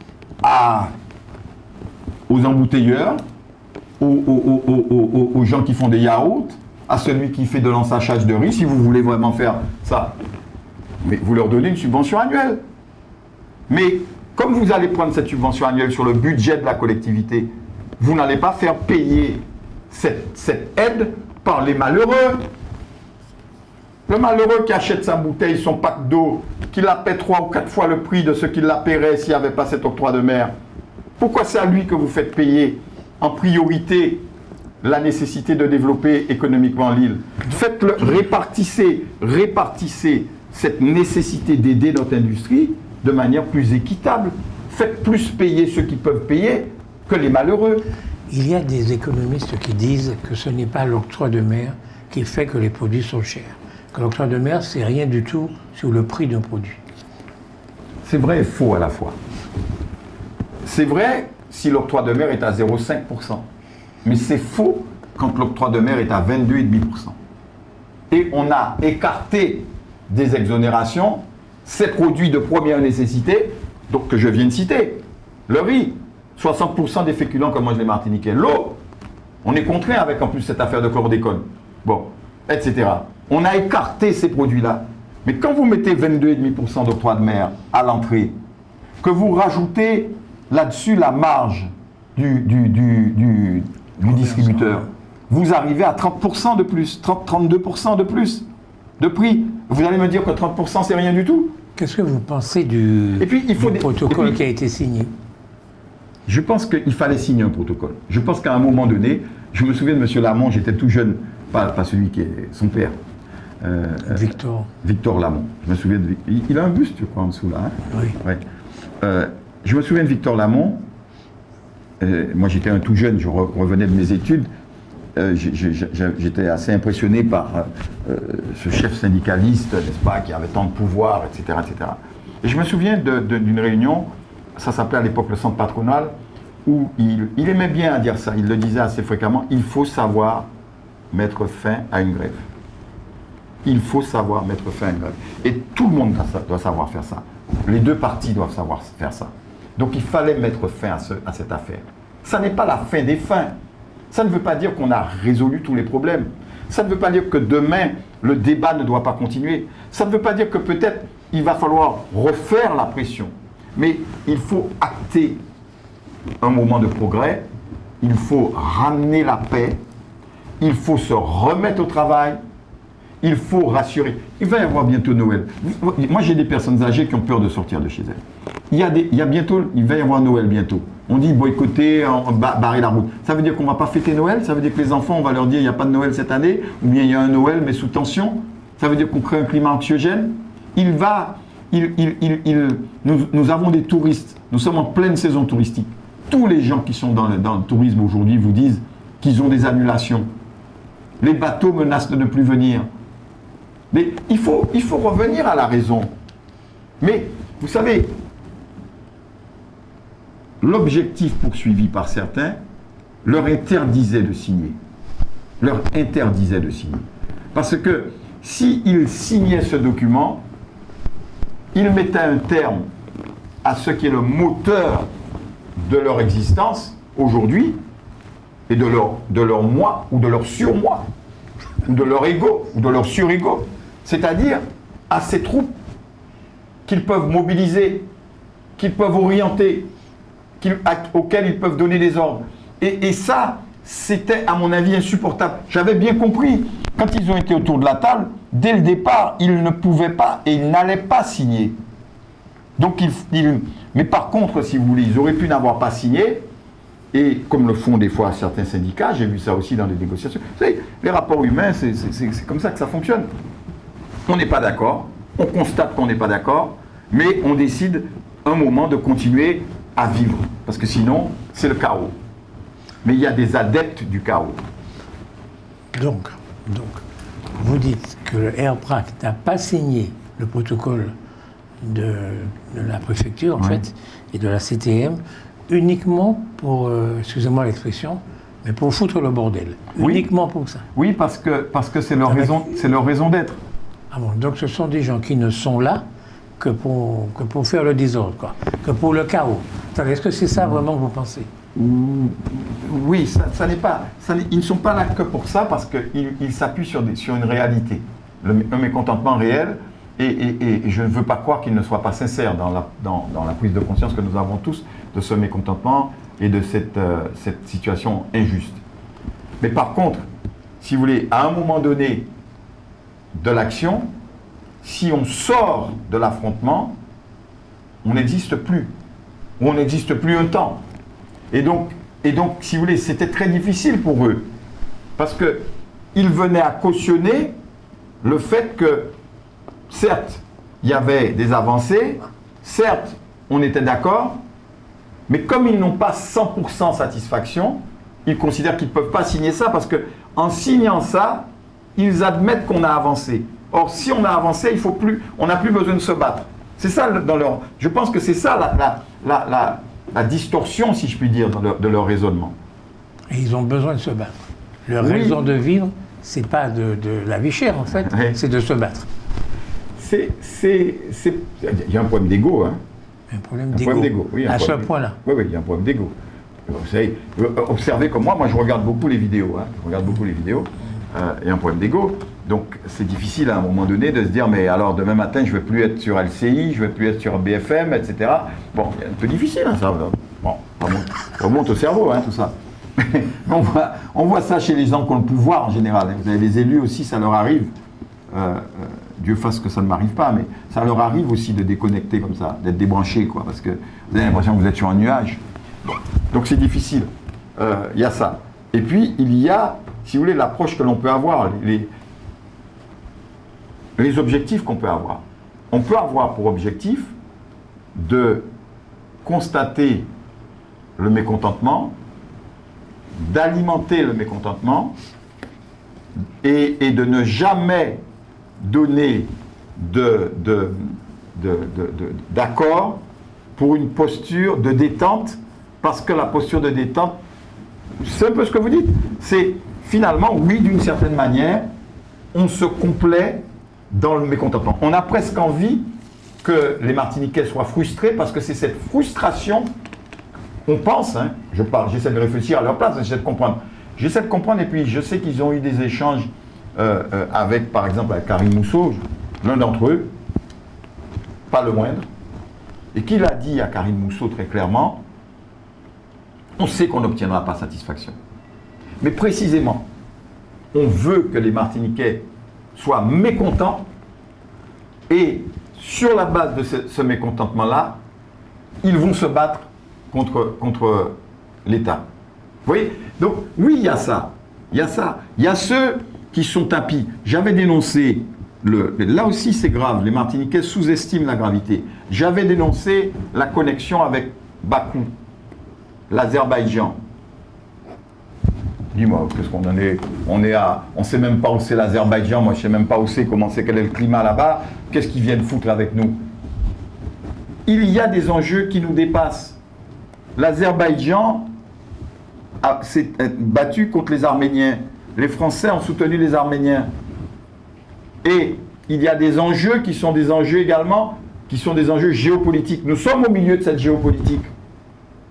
aux embouteilleurs, aux gens qui font des yaourts, à celui qui fait de l'ensachage de riz, si vous voulez vraiment faire ça. Mais vous leur donnez une subvention annuelle. Mais comme vous allez prendre cette subvention annuelle sur le budget de la collectivité, vous n'allez pas faire payer cette aide par les malheureux. Le malheureux qui achète sa bouteille, son pack d'eau, qui la paie 3 ou 4 fois le prix de ce qu'il la paierait s'il n'y avait pas cet octroi de mer. Pourquoi c'est à lui que vous faites payer en priorité la nécessité de développer économiquement l'île? Faites-le, répartissez cette nécessité d'aider notre industrie de manière plus équitable. Faites plus payer ceux qui peuvent payer que les malheureux. Il y a des économistes qui disent que ce n'est pas l'octroi de mer qui fait que les produits sont chers. Que l'octroi de mer, c'est rien du tout sur le prix d'un produit. C'est vrai et faux à la fois. C'est vrai si l'octroi de mer est à 0,5%. Mais c'est faux quand l'octroi de mer est à 22,5%. Et on a écarté des exonérations ces produits de première nécessité, donc que je viens de citer. Le riz, 60% des féculents comme mangent les Martiniquais. L'eau, on est contraint avec en plus cette affaire de chlordécone. Bon, etc. On a écarté ces produits-là. Mais quand vous mettez 22,5% d'octroi de mer à l'entrée, que vous rajoutez là-dessus la marge du distributeur, vous arrivez à 30% de plus, 32% de plus de prix. Vous allez me dire que 30% c'est rien du tout? Qu'est-ce que vous pensez du protocole qui a été signé? Je pense qu'il fallait signer un protocole. Je pense qu'à un moment donné, je me souviens de M. Lamont, j'étais tout jeune, pas celui qui est son père. Victor Lamont. Je me souviens de il a un buste, je crois, en dessous là. Hein? Oui. Ouais. Je me souviens de Victor Lamont. Moi, j'étais un tout jeune, je revenais de mes études. J'étais assez impressionné par ce chef syndicaliste, n'est-ce pas, qui avait tant de pouvoir, etc., etc. Et je me souviens d'une réunion, ça s'appelait à l'époque le centre patronal, où il aimait bien à dire ça, il le disait assez fréquemment, il faut savoir mettre fin à une grève. Il faut savoir mettre fin à une grève. Et tout le monde doit savoir faire ça. Les deux parties doivent savoir faire ça. Donc il fallait mettre fin à cette affaire. Ça n'est pas la fin des fins. Ça ne veut pas dire qu'on a résolu tous les problèmes. Ça ne veut pas dire que demain, le débat ne doit pas continuer. Ça ne veut pas dire que peut-être il va falloir refaire la pression. Mais il faut acter un moment de progrès. Il faut ramener la paix. Il faut se remettre au travail. Il faut rassurer. Il va y avoir bientôt Noël. Moi, j'ai des personnes âgées qui ont peur de sortir de chez elles. Il va y avoir Noël bientôt. On dit boycotter, barrer la route. Ça veut dire qu'on ne va pas fêter Noël? Ça veut dire que les enfants, on va leur dire il n'y a pas de Noël cette année? Ou bien il y a un Noël mais sous tension? Ça veut dire qu'on crée un climat anxiogène? Nous avons des touristes. Nous sommes en pleine saison touristique. Tous les gens qui sont dans le tourisme aujourd'hui vous disent qu'ils ont des annulations. Les bateaux menacent de ne plus venir. Mais il faut revenir à la raison. Mais, vous savez, l'objectif poursuivi par certains leur interdisait de signer. Leur interdisait de signer. Parce que s'ils signaient ce document, ils mettaient un terme à ce qui est le moteur de leur existence aujourd'hui et de leur moi ou de leur surmoi ou de leur ego ou de leur surego, c'est-à-dire à ces troupes qu'ils peuvent mobiliser, qu'ils peuvent orienter, auxquelles ils peuvent donner des ordres. Et ça, c'était à mon avis insupportable. J'avais bien compris, quand ils ont été autour de la table, dès le départ, ils ne pouvaient pas et ils n'allaient pas signer. Donc, mais par contre, si vous voulez, ils auraient pu n'avoir pas signé, et comme le font des fois certains syndicats, j'ai vu ça aussi dans les négociations. Vous savez, les rapports humains, c'est comme ça que ça fonctionne. On n'est pas d'accord, on constate qu'on n'est pas d'accord, mais on décide un moment de continuer à vivre, parce que sinon, c'est le chaos. Mais il y a des adeptes du chaos. Donc vous dites que le RPRAC n'a pas signé le protocole de la préfecture, en fait, et de la CTM, uniquement pour, excusez-moi l'expression, mais pour foutre le bordel. Uniquement pour ça. Oui, parce que c'est leur raison d'être. Ah bon, donc ce sont des gens qui ne sont là que pour faire le désordre, quoi, que pour le chaos. Est-ce que c'est ça vraiment que vous pensez? Oui, ça n'est pas. Ils ne sont pas là que pour ça parce qu'ils s'appuient sur une réalité, un mécontentement réel, et je ne veux pas croire qu'ils ne soient pas sincères dans la prise de conscience que nous avons tous de ce mécontentement et de cette situation injuste. Mais par contre, si vous voulez, à un moment donné de l'action, si on sort de l'affrontement, on n'existe plus, ou on n'existe plus un temps. Et donc, si vous voulez, c'était très difficile pour eux, parce qu'ils venaient à cautionner le fait que, certes, il y avait des avancées, certes, on était d'accord, mais comme ils n'ont pas 100% satisfaction, ils considèrent qu'ils ne peuvent pas signer ça, parce qu'en signant ça, ils admettent qu'on a avancé. Or, si on a avancé, on n'a plus besoin de se battre. C'est ça, je pense que c'est ça la distorsion, si je puis dire, de leur raisonnement. Et ils ont besoin de se battre. Leur raison de vivre, c'est pas de la vie chère, en fait, c'est de se battre. Il y a un problème d'ego, hein. Un problème d'ego. Oui, à ce point-là. Oui, il y a un problème d'ego. Vous savez, observez comme moi je regarde beaucoup les vidéos. Hein. Je regarde beaucoup les vidéos. Il y a un problème d'ego. Donc, c'est difficile à un moment donné de se dire, mais alors demain matin, je ne vais plus être sur LCI, je ne vais plus être sur BFM, etc. Bon, c'est un peu difficile, hein, ça. Bon, ça remonte au cerveau, hein, tout ça. on voit ça chez les gens qui ont le pouvoir en général. Hein. Vous avez les élus aussi, ça leur arrive. Dieu fasse que ça ne m'arrive pas, mais ça leur arrive aussi de déconnecter comme ça, d'être débranchés, quoi, parce que vous avez l'impression que vous êtes sur un nuage. Bon. Donc c'est difficile. Il y a ça. Et puis, il y a, si vous voulez, l'approche que l'on peut avoir, les objectifs qu'on peut avoir. On peut avoir pour objectif de constater le mécontentement, d'alimenter le mécontentement et de ne jamais donner d'accord pour une posture de détente, parce que la posture de détente, c'est un peu ce que vous dites, c'est finalement, oui, d'une certaine manière, on se complaît dans le mécontentement. On a presque envie que les Martiniquais soient frustrés, parce que c'est cette frustration, on pense, hein, j'essaie de réfléchir à leur place, j'essaie de comprendre, et puis je sais qu'ils ont eu des échanges avec, par exemple, avec Karim Mousseau, l'un d'entre eux, pas le moindre, et qu'il a dit à Karim Mousseau très clairement, on sait qu'on n'obtiendra pas satisfaction. Mais précisément, on veut que les Martiniquais soient mécontents, et sur la base de ce mécontentement-là, ils vont se battre contre l'État. Vous voyez? Donc, oui, il y a ça. Il y a ça. Il y a ceux qui sont tapis. J'avais dénoncé, là aussi c'est grave, les Martiniquais sous-estiment la gravité. J'avais dénoncé la connexion avec Bakou, l'Azerbaïdjan. Dis-moi, qu'est-ce qu'on en est? On ne sait même pas où c'est l'Azerbaïdjan, moi je ne sais même pas où c'est, quel est le climat là-bas. Qu'est-ce qu'ils viennent foutre avec nous? Il y a des enjeux qui nous dépassent. L'Azerbaïdjan s'est battu contre les Arméniens. Les Français ont soutenu les Arméniens. Et il y a des enjeux qui sont des enjeux également, qui sont des enjeux géopolitiques. Nous sommes au milieu de cette géopolitique.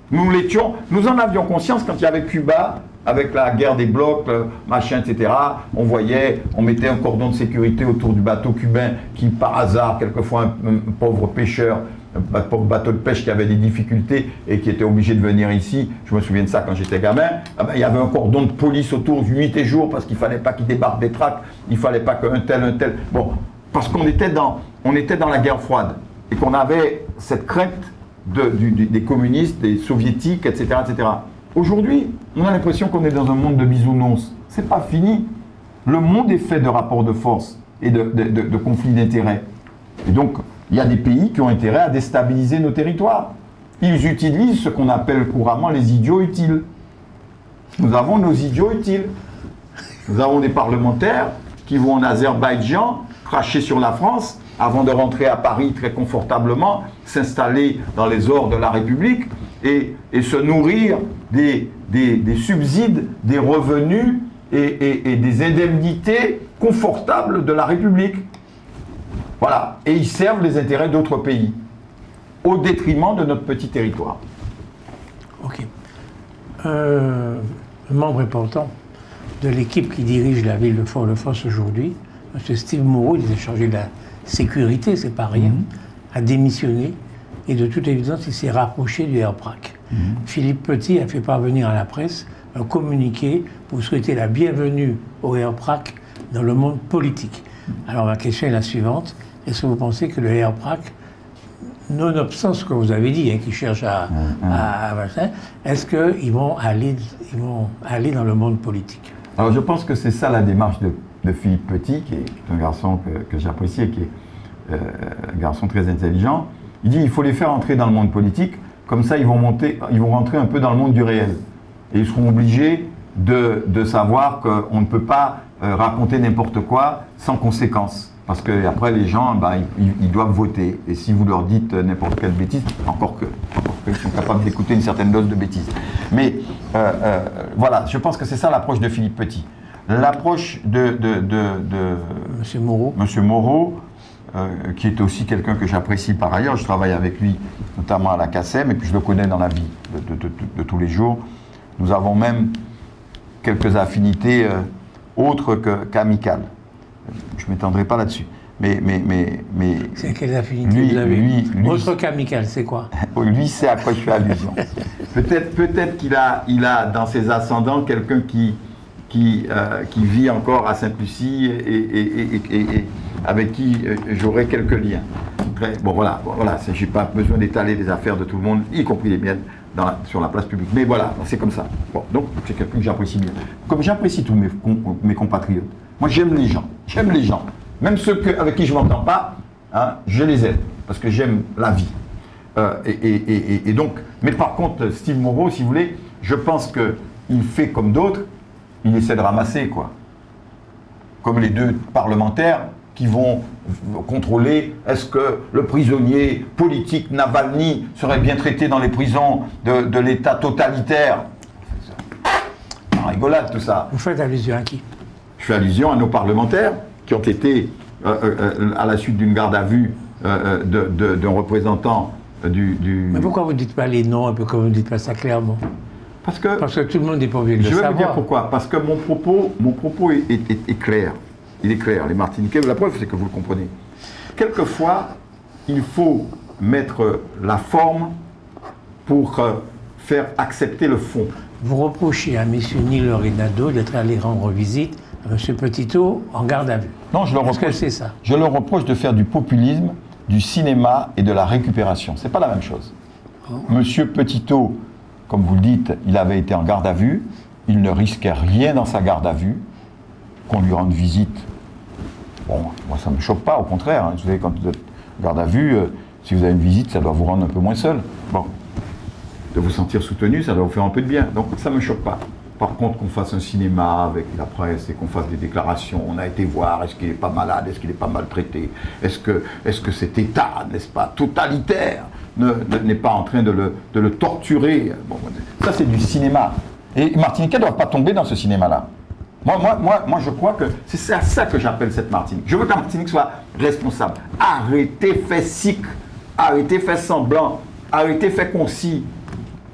Nous l'étions, nous en avions conscience quand il y avait Cuba, avec la guerre des blocs, machin, etc. On voyait, on mettait un cordon de sécurité autour du bateau cubain qui, par hasard, quelquefois un pauvre pêcheur, un pauvre bateau de pêche qui avait des difficultés et qui était obligé de venir ici, je me souviens de ça quand j'étais gamin, il y avait un cordon de police autour nuit et jour parce qu'il ne fallait pas qu'il débarque des tracts, il ne fallait pas qu'un tel... Bon, parce qu'on était dans la guerre froide et qu'on avait cette crainte des communistes, des soviétiques, etc. etc. Aujourd'hui, on a l'impression qu'on est dans un monde de bisounours. C'est pas fini. Le monde est fait de rapports de force et de conflits d'intérêts. Et donc, il y a des pays qui ont intérêt à déstabiliser nos territoires. Ils utilisent ce qu'on appelle couramment les idiots utiles. Nous avons nos idiots utiles. Nous avons des parlementaires qui vont en Azerbaïdjan cracher sur la France avant de rentrer à Paris très confortablement, s'installer dans les ors de la République et se nourrir des subsides, des revenus et des indemnités confortables de la République. Voilà. Et ils servent les intérêts d'autres pays, au détriment de notre petit territoire. Ok. Un membre important de l'équipe qui dirige la ville de Fort-de-France aujourd'hui, M. Steve Moreau, il est chargé de la sécurité, c'est pas rien, a démissionné et de toute évidence, il s'est rapproché du RPRAC. Philippe Petit a fait parvenir à la presse un communiqué pour souhaiter la bienvenue au RPRAC dans le monde politique. Alors ma question est la suivante. Est-ce que vous pensez que le RPRAC, nonobstant ce que vous avez dit, hein, qui cherche à est-ce qu'ils vont aller dans le monde politique? Alors je pense que c'est ça la démarche de Philippe Petit, qui est un garçon que j'apprécie et qui est un garçon très intelligent. Il dit il faut les faire entrer dans le monde politique, comme ça ils vont rentrer un peu dans le monde du réel. Et ils seront obligés de savoir qu'on ne peut pas raconter n'importe quoi sans conséquence. Parce qu'après les gens, ils doivent voter. Et si vous leur dites n'importe quelle bêtise, encore qu'ils sont capables d'écouter une certaine dose de bêtises. Mais voilà, je pense que c'est ça l'approche de Philippe Petit. L'approche de Monsieur Moreau. Monsieur Moreau, qui est aussi quelqu'un que j'apprécie par ailleurs. Je travaille avec lui, notamment à la CACEM, et puis je le connais dans la vie de tous les jours. Nous avons même quelques affinités autres qu'amicales. Je ne m'étendrai pas là-dessus. Mais c'est quelles affinités vous avez? Autre qu'amicales, c'est quoi? Lui, c'est à quoi je fais allusion. Peut-être qu'il a dans ses ascendants quelqu'un qui vit encore à Sainte-Lucie et avec qui j'aurai quelques liens. Bon, voilà, je n'ai pas besoin d'étaler les affaires de tout le monde, y compris les miennes, sur la place publique. Mais voilà, c'est comme ça. Bon, donc, c'est quelqu'un que j'apprécie bien. Comme j'apprécie tous mes compatriotes. Moi, j'aime les gens. Même ceux avec qui je ne m'entends pas, hein, je les aime, parce que j'aime la vie. Et donc, mais par contre, Steve Moreau, si vous voulez, je pense qu'il fait comme d'autres, il essaie de ramasser, quoi. Comme les deux parlementaires qui vont contrôler est-ce que le prisonnier politique Navalny serait bien traité dans les prisons de l'État totalitaire. C'est rigolade tout ça. Vous faites allusion à qui? Je fais allusion à nos parlementaires qui ont été, à la suite d'une garde à vue d'un représentant du... Mais pourquoi vous ne dites pas les noms, un peu comme vous ne dites pas ça clairement? Parce que tout le monde n'est pas obligé de le savoir. Je vais vous dire pourquoi. Parce que mon propos est clair. Il est clair. Les Martiniquais, la preuve, c'est que vous le comprenez. Quelquefois, il faut mettre la forme pour faire accepter le fond. Vous reprochez à M. Nilo Rinaldo d'être allé rendre visite à M. Petitot en garde à vue. Non, je le reproche. Est-ce que c'est ça? Je leur reproche de faire du populisme, du cinéma et de la récupération. C'est pas la même chose. Monsieur Petitot, comme vous le dites, il avait été en garde à vue. Il ne risquait rien dans sa garde à vue. Qu'on lui rende visite. Bon, moi ça ne me choque pas, au contraire. Hein. Vous savez, quand vous êtes en garde à vue, si vous avez une visite, ça doit vous rendre un peu moins seul. Bon. De vous sentir soutenu, ça doit vous faire un peu de bien. Donc ça ne me choque pas. Par contre, qu'on fasse un cinéma avec la presse et qu'on fasse des déclarations, on a été voir, est-ce qu'il n'est pas malade, est-ce qu'il n'est pas maltraité, est-ce que cet État, n'est-ce pas, totalitaire, n'est pas en train de le torturer. Bon, ça c'est du cinéma. Et les Martiniquais ne doivent pas tomber dans ce cinéma-là. Moi, je crois que c'est à ça que j'appelle cette Martinique. Je veux que la Martinique soit responsable. Arrêtez, fait sic, arrêtez, fait semblant, arrêtez, fait concis,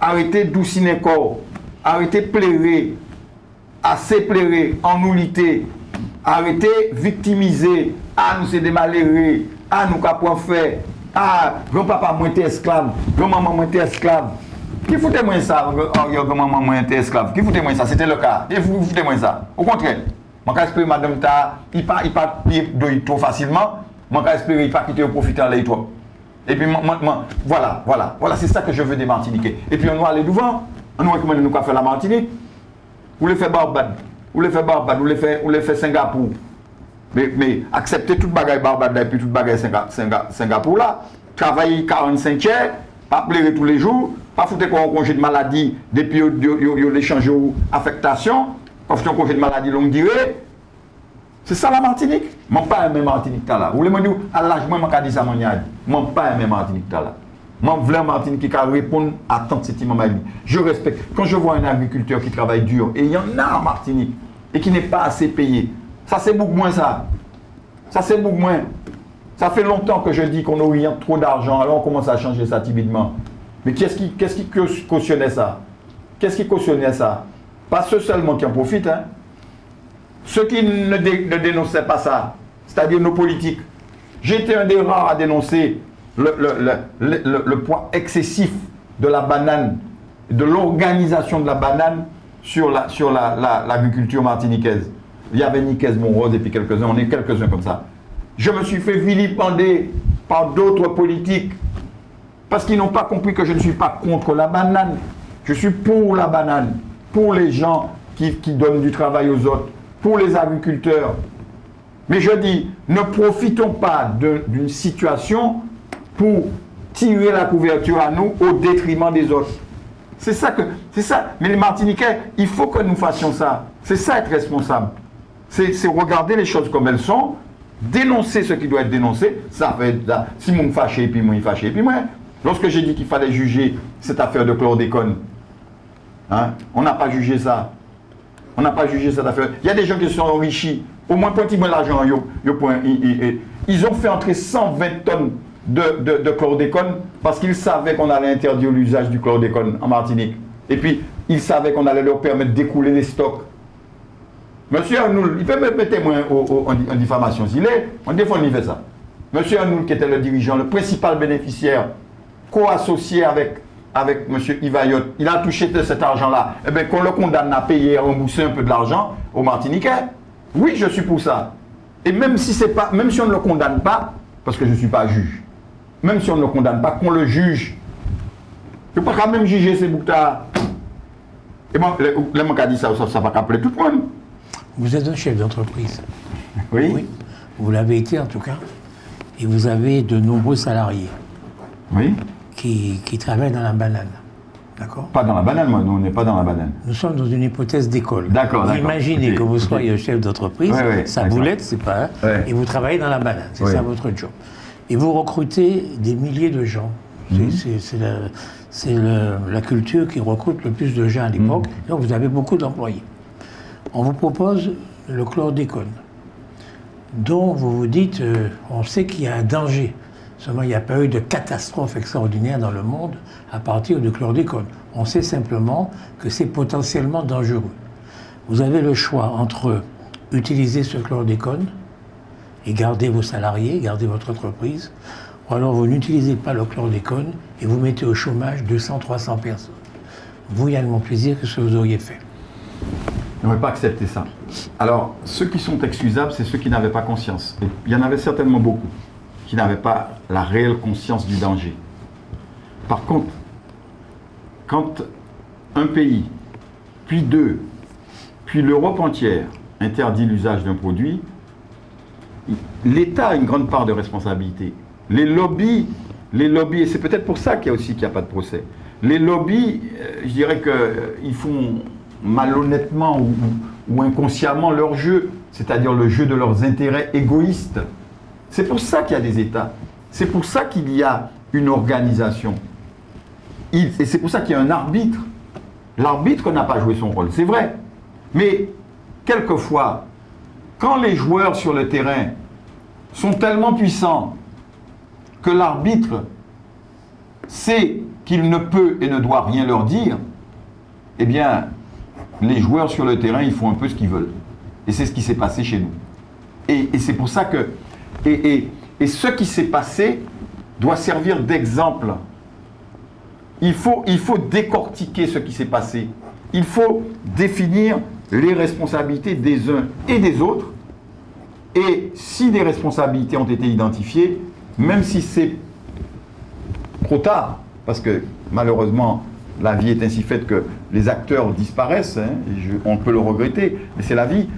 arrêtez douciner corps, arrêtez plairer, assez plairer, ennulité, arrêtez victimiser, ah nous c'est des malheureux, ah nous qu'à faire, ah grand papa moi t'es esclave, grand maman moi t'es esclave. Qui foutait moi ça, grand maman moi t'es esclave, qui foutait moi ça, c'était le cas, et vous foutez moi ça, au contraire. Moi j'espère madame ta, il pas trop facilement, moi j'espère il pas quitter au profiter en l'aïto. Et puis voilà, c'est ça que je veux des Martiniquais. Et puis on va aller devant, on nous recommande nous faire la Martinique, ou les faire Barbade, ou les faire Singapour. Mais accepter toute bagaille Barbade et puis toute bagaille Singapour là, travailler 45 heures, pas pleurer tous les jours, pas foutre qu'on congé de maladie depuis l'échange affectation, pas foutre un congé de maladie longue durée. C'est ça la Martinique. Je ne pas aimer Martinique là. Vous voulez me dire, à l'âge, moi, je dis ça, je ne pas aimer Martinique là. Je veux Martinique qui répond à tant de cette image. Je respecte. Quand je vois un agriculteur qui travaille dur, et il y en a en Martinique, et qui n'est pas assez payé, ça c'est beaucoup moins ça. Ça c'est beaucoup moins. Ça fait longtemps que je dis qu'on oriente trop d'argent, alors on commence à changer ça timidement. Mais qu'est-ce qui cautionnait ça? Qu'est-ce qui cautionnait ça? Pas ceux seulement qui en profitent, hein. Ceux qui ne dénonçaient pas ça, c'est-à-dire nos politiques. J'étais un des rares à dénoncer le poids excessif de la banane, de l'organisation de la banane sur l'agriculture martiniquaise. Il y avait Nicaise Monrose et puis quelques-uns, on est quelques-uns comme ça. Je me suis fait vilipender par d'autres politiques parce qu'ils n'ont pas compris que je ne suis pas contre la banane. Je suis pour la banane, pour les gens qui donnent du travail aux autres, pour les agriculteurs. Mais je dis, ne profitons pas d'une situation pour tirer la couverture à nous au détriment des autres. C'est ça. Mais les Martiniquais, il faut que nous fassions ça. C'est ça être responsable. C'est regarder les choses comme elles sont, dénoncer ce qui doit être dénoncé. Ça fait si mon fâché, puis moi il fâché, puis moi. Lorsque j'ai dit qu'il fallait juger cette affaire de chlordécone, hein, on n'a pas jugé ça. On n'a pas jugé cette affaire. Il y a des gens qui se sont enrichis. Au moins, quand ils mettent l'argent, ils ont fait entrer 120 tonnes de chlordécone parce qu'ils savaient qu'on allait interdire l'usage du chlordécone en Martinique. Et puis, ils savaient qu'on allait leur permettre d'écouler les stocks. Monsieur Arnoul, il peut me mettre témoin en diffamation s'il est. On défend, il fait ça. Monsieur Arnoul, qui était le dirigeant, le principal bénéficiaire, co-associé avec M. Yvayot, il a touché cet argent-là. Eh bien, qu'on le condamne à payer, à rembourser un peu de l'argent aux Martiniquais. Oui, je suis pour ça. Et même si on ne le condamne pas, parce que je ne suis pas juge, même si on ne le condamne pas, qu'on le juge. Je ne peux pas quand même juger ces bouctas. Et moi, les gens qui dit ça, ça va appeler tout le monde. Vous êtes un chef d'entreprise. Oui. Oui. Vous l'avez été en tout cas. Et vous avez de nombreux salariés. Oui. Qui travaillent dans la banane. D'accord? Pas dans la banane, moi, nous on n'est pas dans la banane. Nous sommes dans une hypothèse d'école. D'accord. Imaginez que vous soyez un chef d'entreprise, sa boulette, c'est pas, ouais. Et vous travaillez dans la banane, c'est ça votre job. Et vous recrutez des milliers de gens. C'est la culture qui recrute le plus de gens à l'époque. Donc vous avez beaucoup d'employés. On vous propose le chlordécone, dont vous vous dites, on sait qu'il y a un danger. Seulement, il n'y a pas eu de catastrophe extraordinaire dans le monde à partir du chlordécone. On sait simplement que c'est potentiellement dangereux. Vous avez le choix entre utiliser ce chlordécone et garder vos salariés, garder votre entreprise, ou alors vous n'utilisez pas le chlordécone et vous mettez au chômage 200-300 personnes. Vous, Yann Monplaisir, qu'est-ce que vous auriez fait? Je n'aurais pas accepté ça. Alors, ceux qui sont excusables, c'est ceux qui n'avaient pas conscience. Et il y en avait certainement beaucoup qui n'avaient pas la réelle conscience du danger. Par contre, quand un pays, puis deux, puis l'Europe entière interdit l'usage d'un produit, l'État a une grande part de responsabilité. Les lobbies, et c'est peut-être pour ça qu'il n'y a pas de procès. Les lobbies, je dirais qu'ils font malhonnêtement ou inconsciemment leur jeu, c'est-à-dire le jeu de leurs intérêts égoïstes. C'est pour ça qu'il y a des États. C'est pour ça qu'il y a une organisation. Et c'est pour ça qu'il y a un arbitre. L'arbitre n'a pas joué son rôle, c'est vrai. Mais quelquefois, quand les joueurs sur le terrain sont tellement puissants que l'arbitre sait qu'il ne peut et ne doit rien leur dire, eh bien, les joueurs sur le terrain, ils font un peu ce qu'ils veulent. Et c'est ce qui s'est passé chez nous. Et c'est pour ça que... Et ce qui s'est passé doit servir d'exemple. Il faut décortiquer ce qui s'est passé. Il faut définir les responsabilités des uns et des autres. Et si des responsabilités ont été identifiées, même si c'est trop tard, parce que malheureusement, la vie est ainsi faite que les acteurs disparaissent, hein, on peut le regretter, mais c'est la vie.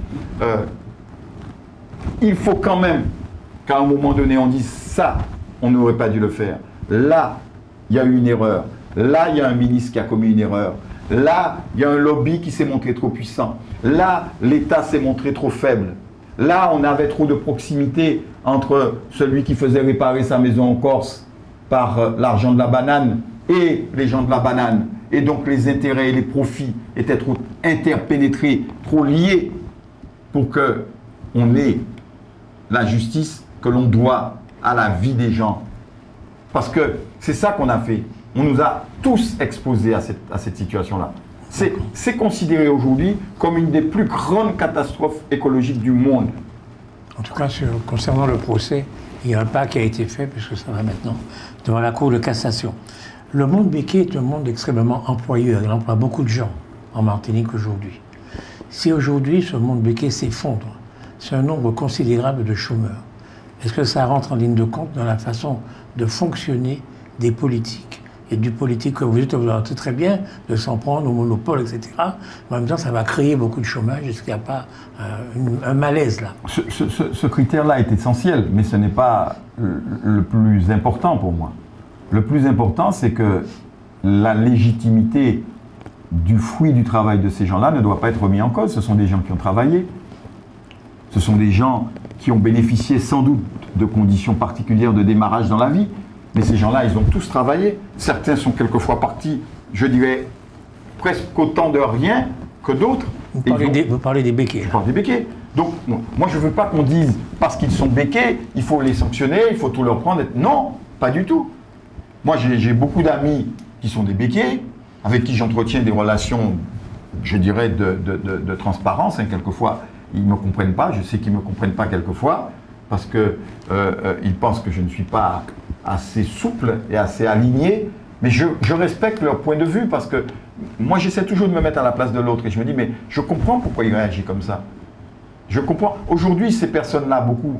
Il faut quand même qu'à un moment donné, on dise ça, on n'aurait pas dû le faire. Là, il y a eu une erreur. Là, il y a un ministre qui a commis une erreur. Là, il y a un lobby qui s'est montré trop puissant. Là, l'État s'est montré trop faible. Là, on avait trop de proximité entre celui qui faisait réparer sa maison en Corse par l'argent de la banane et les gens de la banane. Et donc, les intérêts et les profits étaient trop interpénétrés, trop liés pour qu'on ait la justice que l'on doit à la vie des gens. Parce que c'est ça qu'on a fait. On nous a tous exposés à cette situation-là. C'est considéré aujourd'hui comme une des plus grandes catastrophes écologiques du monde. En tout cas, concernant le procès, il y a un pas qui a été fait, puisque ça va maintenant devant la Cour de cassation. Le monde béquet est un monde extrêmement employeur. Il emploie beaucoup de gens en Martinique aujourd'hui. Si aujourd'hui ce monde béquet s'effondre, c'est un nombre considérable de chômeurs. Est-ce que ça rentre en ligne de compte dans la façon de fonctionner des politiques et du politique que vous êtes, vous avez très bien, de s'en prendre au monopole, etc. Mais en même temps, ça va créer beaucoup de chômage. Est-ce qu'il n'y a pas un malaise là? Ce critère-là est essentiel, mais ce n'est pas le plus important pour moi. Le plus important, c'est que la légitimité du fruit du travail de ces gens-là ne doit pas être remise en cause. Ce sont des gens qui ont travaillé. Ce sont des gens qui ont bénéficié sans doute de conditions particulières de démarrage dans la vie. Mais ces gens-là, ils ont tous travaillé. Certains sont quelquefois partis, je dirais, presque autant de rien que d'autres. Vous parlez des béquets. Je parle des béquets. Donc, moi, je ne veux pas qu'on dise, parce qu'ils sont béquets, il faut les sanctionner, il faut tout leur prendre. Non, pas du tout. Moi, j'ai beaucoup d'amis qui sont des béquets, avec qui j'entretiens des relations, je dirais, de transparence. Hein, quelquefois, ils ne me comprennent pas. Je sais qu'ils ne me comprennent pas quelquefois, parce qu'ils pensent que je ne suis pas assez souple et assez aligné. Mais je respecte leur point de vue, parce que moi, j'essaie toujours de me mettre à la place de l'autre. Et je me dis, mais je comprends pourquoi il réagit comme ça. Je comprends. Aujourd'hui, ces personnes-là, beaucoup,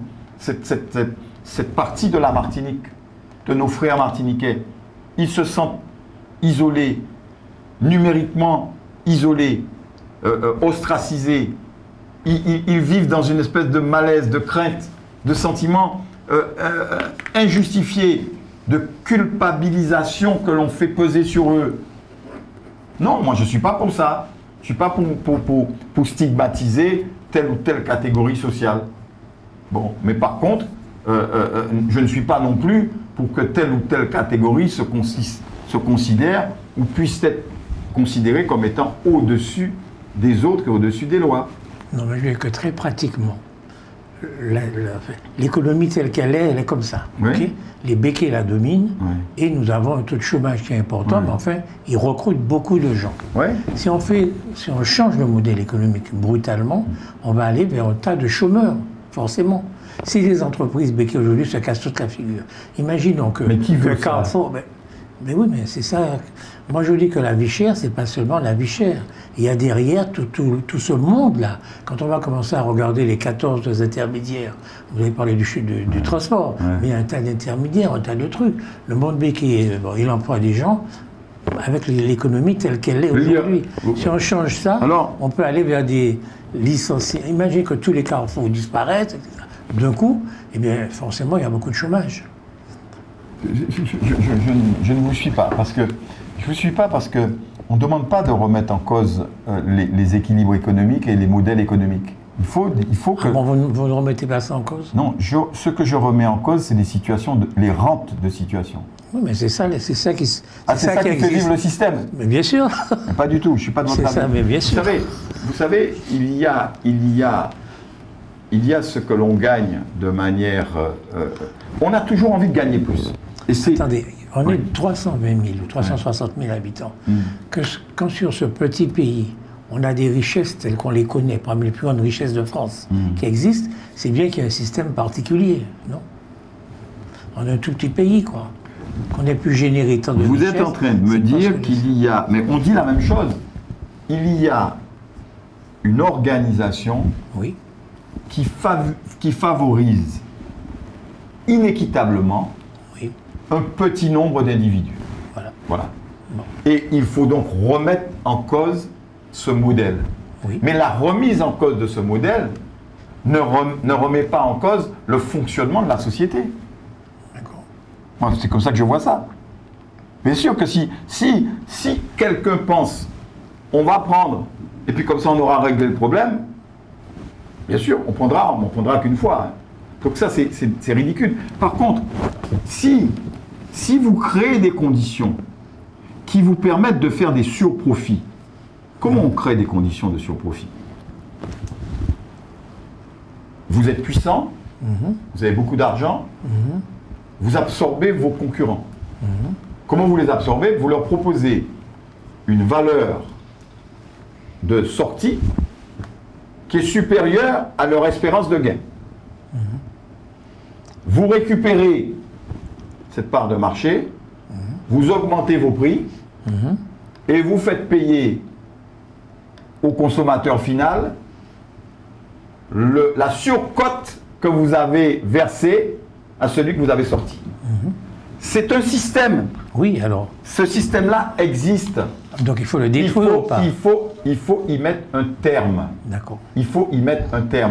cette partie de la Martinique, de nos frères martiniquais, ils se sentent isolés, numériquement isolés, ostracisés. Ils vivent dans une espèce de malaise, de crainte, de sentiments injustifiés, de culpabilisation que l'on fait peser sur eux. Non, moi je ne suis pas pour ça. Je ne suis pas pour stigmatiser telle ou telle catégorie sociale. Bon, mais par contre, je ne suis pas non plus pour que telle ou telle catégorie se considère ou puisse être considérée comme étant au-dessus des autres et au-dessus des lois. Non, mais je dis que très pratiquement, l'économie telle qu'elle est, elle est comme ça. Oui. Okay, les béquets la dominent, Oui. Et nous avons un taux de chômage qui est important, Oui. mais enfin, ils recrutent beaucoup de gens. Oui. Si on change le modèle économique brutalement, on va aller vers un tas de chômeurs, forcément. Si les entreprises béquets aujourd'hui se cassent toute la figure, imaginons que, mais qui veut Carrefour... Mais oui, mais c'est ça. Moi, je dis que la vie chère, c'est pas seulement la vie chère. Il y a derrière tout ce monde-là. Quand on va commencer à regarder les 14 intermédiaires, vous avez parlé du transport, ouais. Mais il y a un tas d'intermédiaires, un tas de trucs. Le monde béquet, bon, il emploie des gens avec l'économie telle qu'elle est aujourd'hui. Si on change ça, alors, on peut aller vers des licenciés. Imaginez que tous les carrefours disparaissent, etc. D'un coup, eh bien, forcément, il y a beaucoup de chômage. Je ne vous suis pas, parce que on ne demande pas de remettre en cause les équilibres économiques et les modèles économiques. Il faut que... Bon, vous ne remettez pas ça en cause? Non, ce que je remets en cause, c'est les situations, les rentes de situation. Oui, mais c'est ça qui fait vivre le système. Mais bien sûr. Mais pas du tout, je ne suis pas de votre avis. C'est ça, mais bien sûr. Vous savez, il y a ce que l'on gagne de manière... on a toujours envie de gagner plus. Attendez, On est 320 000 ou 360 000 habitants. Quand sur ce petit pays, on a des richesses telles qu'on les connaît, parmi les plus grandes richesses de France qui existent, c'est bien qu'il y ait un système particulier, non? On est un tout petit pays, quoi. Qu'on ait pu générer tant de richesses. Vous êtes en train de me dire qu'il y a... Mais on dit la même chose. Il y a une organisation qui favorise inéquitablement un petit nombre d'individus. Voilà. Bon. Et il faut donc remettre en cause ce modèle. Mais la remise en cause de ce modèle ne remet pas en cause le fonctionnement de la société. Moi, c'est comme ça que je vois ça. Bien sûr que si quelqu'un pense, on va prendre, et puis comme ça on aura réglé le problème, bien sûr, on prendra qu'une fois. Donc ça, c'est ridicule. Par contre, si vous créez des conditions qui vous permettent de faire des surprofits, comment on crée des conditions de surprofit? Vous êtes puissant, vous avez beaucoup d'argent, vous absorbez vos concurrents. Comment vous les absorbez? Vous leur proposez une valeur de sortie qui est supérieure à leur espérance de gain. Vous récupérez cette part de marché, vous augmentez vos prix et vous faites payer au consommateur final la surcote que vous avez versée à celui que vous avez sorti. C'est un système. Oui, alors. Ce système-là existe. Donc il faut le détruire ou pas? Il faut y mettre un terme. D'accord. Il faut y mettre un terme.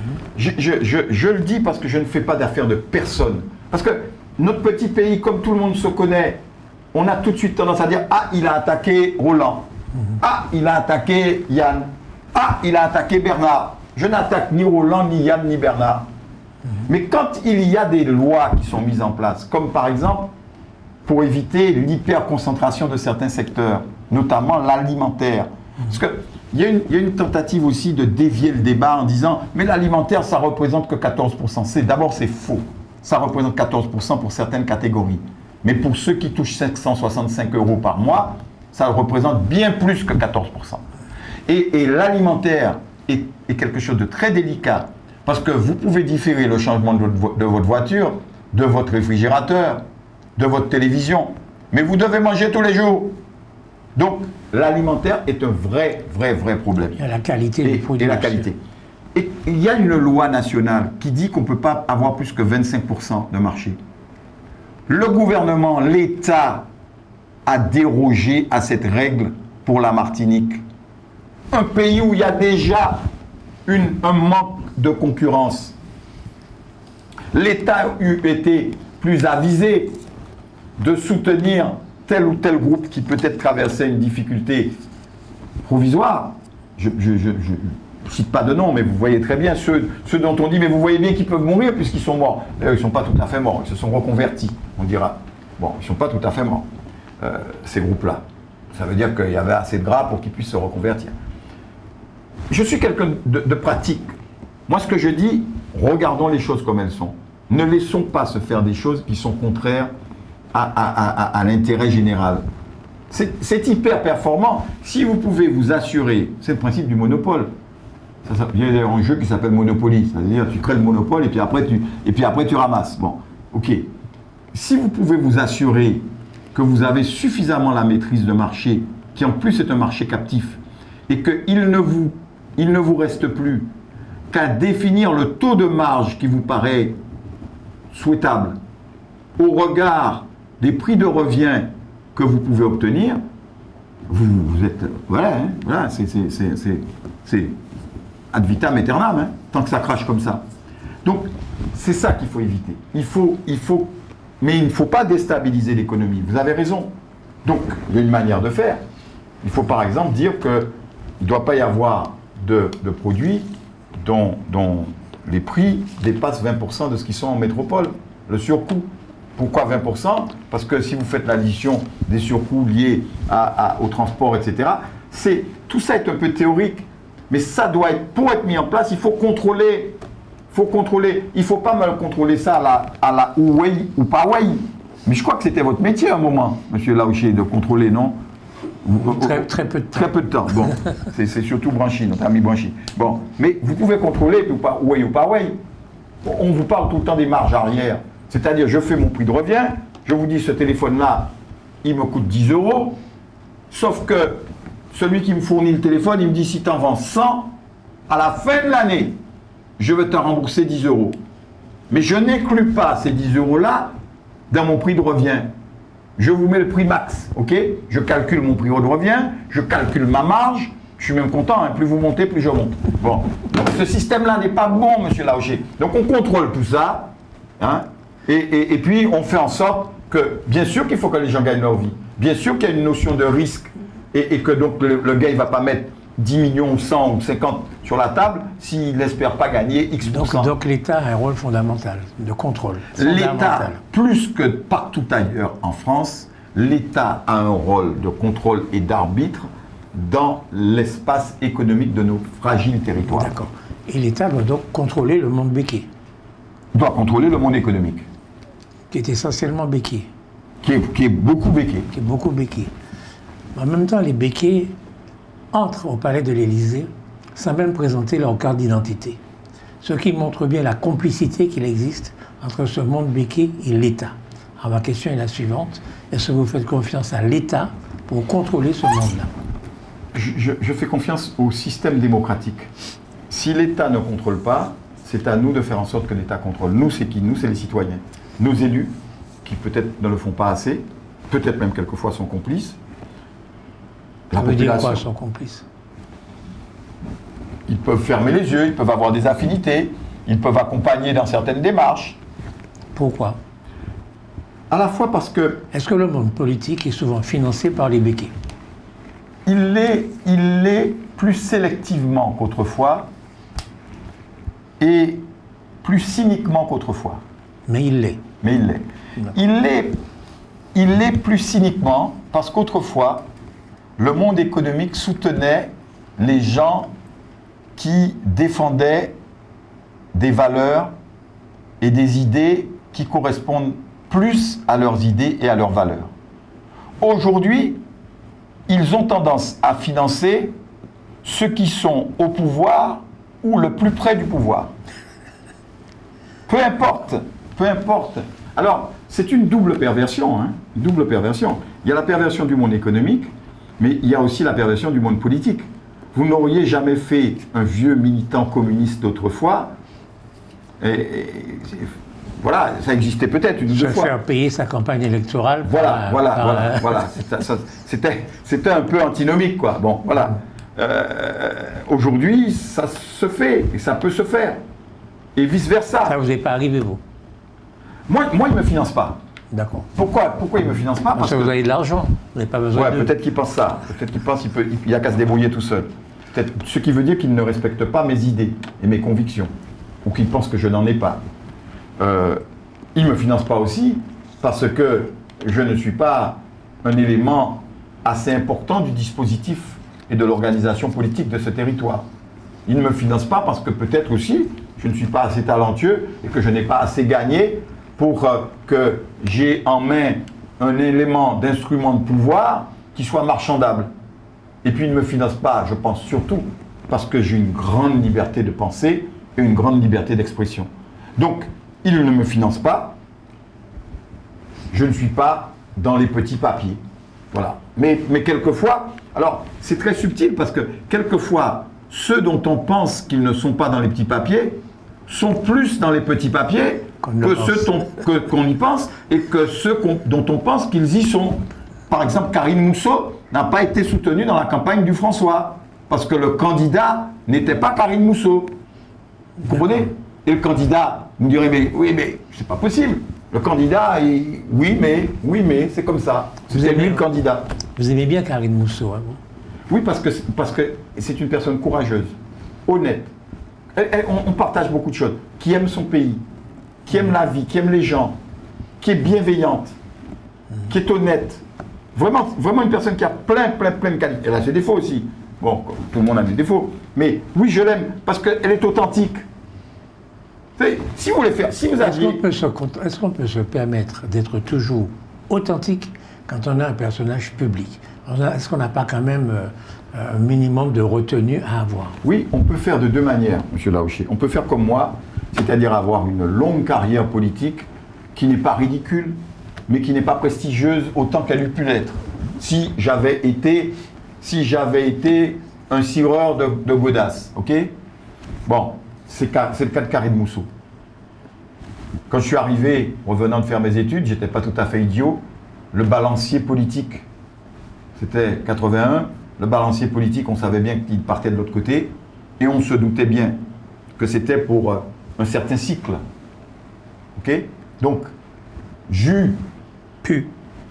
Je le dis parce que je ne fais pas d'affaires de personne. Parce que notre petit pays, comme tout le monde se connaît, on a tout de suite tendance à dire « Ah, il a attaqué Roland. Ah, il a attaqué Yann. Ah, il a attaqué Bernard. » Je n'attaque ni Roland, ni Yann, ni Bernard. Mais quand il y a des lois qui sont mises en place, comme par exemple pour éviter l'hyperconcentration de certains secteurs, notamment l'alimentaire, parce qu'il y a une tentative aussi de dévier le débat en disant « mais l'alimentaire, ça représente que 14%. » D'abord, c'est faux. Ça représente 14% pour certaines catégories. Mais pour ceux qui touchent 565 € par mois, ça représente bien plus que 14%. Et l'alimentaire est quelque chose de très délicat. Parce que vous pouvez différer le changement de votre voiture, de votre réfrigérateur, de votre télévision. Mais vous devez manger tous les jours. Donc, l'alimentaire est un vrai problème. Il y a la qualité des produits. Et la qualité. Et il y a une loi nationale qui dit qu'on ne peut pas avoir plus que 25% de marché. Le gouvernement, l'État, a dérogé à cette règle pour la Martinique. Un pays où il y a déjà un manque de concurrence. L'État eût été plus avisé de soutenir tel ou tel groupe qui peut-être traversait une difficulté provisoire. Je ne cite pas de nom, mais vous voyez très bien ceux dont on dit, mais vous voyez bien qu'ils peuvent mourir puisqu'ils sont morts. D'ailleurs, ils ne sont pas tout à fait morts, ils se sont reconvertis, on dira. Bon, ils ne sont pas tout à fait morts, ces groupes-là. Ça veut dire qu'il y avait assez de gras pour qu'ils puissent se reconvertir. Je suis quelqu'un de pratique. Moi, ce que je dis, regardons les choses comme elles sont. Ne laissons pas se faire des choses qui sont contraires à l'intérêt général. C'est hyper performant. Si vous pouvez vous assurer, c'est le principe du monopole. Il y a un jeu qui s'appelle Monopoly. C'est-à-dire tu crées le monopole et puis après tu ramasses. Bon, ok. Si vous pouvez vous assurer que vous avez suffisamment la maîtrise de marché, qui en plus est un marché captif, et qu'il ne vous reste plus qu'à définir le taux de marge qui vous paraît souhaitable au regard des prix de revient que vous pouvez obtenir, vous êtes... Voilà, hein, voilà, c'est ad vitam aeternam, hein, tant que ça crache comme ça. Donc, c'est ça qu'il faut éviter. Mais il ne faut pas déstabiliser l'économie. Vous avez raison. Donc, il y a une manière de faire. Il faut par exemple dire qu'il ne doit pas y avoir de produits dont les prix dépassent 20% de ce qui sont en métropole. Le surcoût. Pourquoi 20%? Parce que si vous faites l'addition des surcoûts liés au transport, etc., tout ça est un peu théorique. Mais ça doit être, pour être mis en place, il faut contrôler. Il ne faut pas mal contrôler ça à la Huawei ou pas Huawei. Mais je crois que c'était votre métier à un moment, monsieur Laouché, de contrôler, non? Très peu de temps. Très peu de temps, bon. C'est surtout Branchi, notre ami Branchi. Bon, mais vous pouvez contrôler, ou pas, ou pas, Bon, on vous parle tout le temps des marges arrière. C'est-à-dire, je fais mon prix de revient, je vous dis, ce téléphone-là, il me coûte 10 €, sauf que celui qui me fournit le téléphone, il me dit, si tu en vends 100, à la fin de l'année, je vais te rembourser 10 €. Mais je n'inclus pas ces 10 € dans mon prix de revient. Je vous mets le prix max, ok? Je calcule mon prix de revient, je calcule ma marge, je suis même content, hein, plus vous montez, plus je monte. Bon, donc ce système-là n'est pas bon, monsieur Laouché. Donc on contrôle tout ça, hein, et puis on fait en sorte que, bien sûr qu'il faut que les gens gagnent leur vie, bien sûr qu'il y a une notion de risque, et que donc le gars, il ne va pas mettre 10 millions, 100 ou 50 sur la table s'il n'espère pas gagner X%. Donc l'État a un rôle fondamental de contrôle. L'État, plus que partout ailleurs en France, l'État a un rôle de contrôle et d'arbitre dans l'espace économique de nos fragiles territoires. D'accord. Et l'État doit donc contrôler le monde béquet. Doit contrôler le monde économique. Qui est essentiellement béquet. Qui est beaucoup béquet. Qui est beaucoup béquet. En même temps, les béquets entrent au palais de l'Élysée sans même présenter leur carte d'identité. Ce qui montre bien la complicité qu'il existe entre ce monde béquet et l'État. Alors ma question est la suivante. Est-ce que vous faites confiance à l'État pour contrôler ce monde-là? Je fais confiance au système démocratique. Si l'État ne contrôle pas, c'est à nous de faire en sorte que l'État contrôle. Nous, c'est qui? Nous, c'est les citoyens. Nos élus, qui peut-être ne le font pas assez, peut-être même quelquefois sont complices. Ça veut dire quoi, sont complices? Ils peuvent fermer les yeux, ils peuvent avoir des affinités, ils peuvent accompagner dans certaines démarches. Pourquoi? À la fois parce que... Est-ce que le monde politique est souvent financé par les béquets? Il l'est plus sélectivement qu'autrefois et plus cyniquement qu'autrefois. Mais il l'est. Mais il l'est. Il l'est plus cyniquement parce qu'autrefois, le monde économique soutenait les gens qui défendaient des valeurs et des idées qui correspondent plus à leurs idées et à leurs valeurs. Aujourd'hui, ils ont tendance à financer ceux qui sont au pouvoir ou le plus près du pouvoir. Peu importe, peu importe. Alors, c'est une double perversion, hein, une double perversion. Il y a la perversion du monde économique, mais il y a aussi la perversion du monde politique. Vous n'auriez jamais fait un vieux militant communiste d'autrefois. Voilà, ça existait peut-être une ou deux fois. Se faire payer sa campagne électorale. Voilà. C'était un peu antinomique, quoi. Bon, voilà. Aujourd'hui, ça se fait, et ça peut se faire. Et vice-versa. Ça vous est pas arrivé, vous? Moi, il ne me finance pas. D'accord. Pourquoi il ne me finance pas? Parce que vous avez de l'argent. Vous n'avez pas besoin de... Peut-être qu'il pense ça. Peut-être qu'il pense qu'il n'y a qu'à se débrouiller tout seul. Peut-être, ce qui veut dire qu'il ne respecte pas mes idées et mes convictions. Ou qu'il pense que je n'en ai pas. Il ne me finance pas aussi parce que je ne suis pas un élément assez important du dispositif et de l'organisation politique de ce territoire. Il ne me finance pas parce que peut-être aussi je ne suis pas assez talentueux et que je n'ai pas assez gagné pour que j'ai en main un élément d'instrument de pouvoir qui soit marchandable. Et puis il ne me finance pas, je pense surtout, parce que j'ai une grande liberté de penser et une grande liberté d'expression. Donc, il ne me finance pas, je ne suis pas dans les petits papiers. Voilà. Mais quelquefois, alors c'est très subtil parce que quelquefois, ceux dont on pense qu'ils ne sont pas dans les petits papiers sont plus dans les petits papiers que ceux qu'on y pense et que ceux dont on pense qu'ils y sont. Par exemple, Karine Mousseau n'a pas été soutenue dans la campagne du François parce que le candidat n'était pas Karine Mousseau. Vous comprenez? Et le candidat, vous me direz, mais oui, mais c'est pas possible. Le candidat, oui, mais c'est comme ça. C'est lui le candidat. Vous aimez bien Karine Mousseau, hein, vous? Oui, parce que c'est une personne courageuse, honnête. On partage beaucoup de choses. Qui aime son pays, qui aime la vie, qui aime les gens, qui est bienveillante, qui est honnête. Vraiment une personne qui a plein de qualités. Elle a ses défauts aussi. Bon, tout le monde a des défauts. Mais oui, je l'aime parce qu'elle est authentique. Si vous voulez faire, si vous aviez... Est-ce qu'on peut se permettre d'être toujours authentique quand on a un personnage public? Est-ce qu'on n'a pas quand même un minimum de retenue à avoir? Oui, on peut faire de deux manières, M. Laouché. On peut faire comme moi, c'est-à-dire avoir une longue carrière politique qui n'est pas ridicule, mais qui n'est pas prestigieuse autant qu'elle eût pu l'être. Si j'avais été un cireur de godasses, ok? Bon, c'est le cas de Karim Mousseau. Quand je suis arrivé, revenant de faire mes études, j'étais pas tout à fait idiot. Le balancier politique, c'était 81. Le balancier politique, on savait bien qu'il partait de l'autre côté. Et on se doutait bien que c'était pour un certain cycle. Ok? Donc, j'eus pu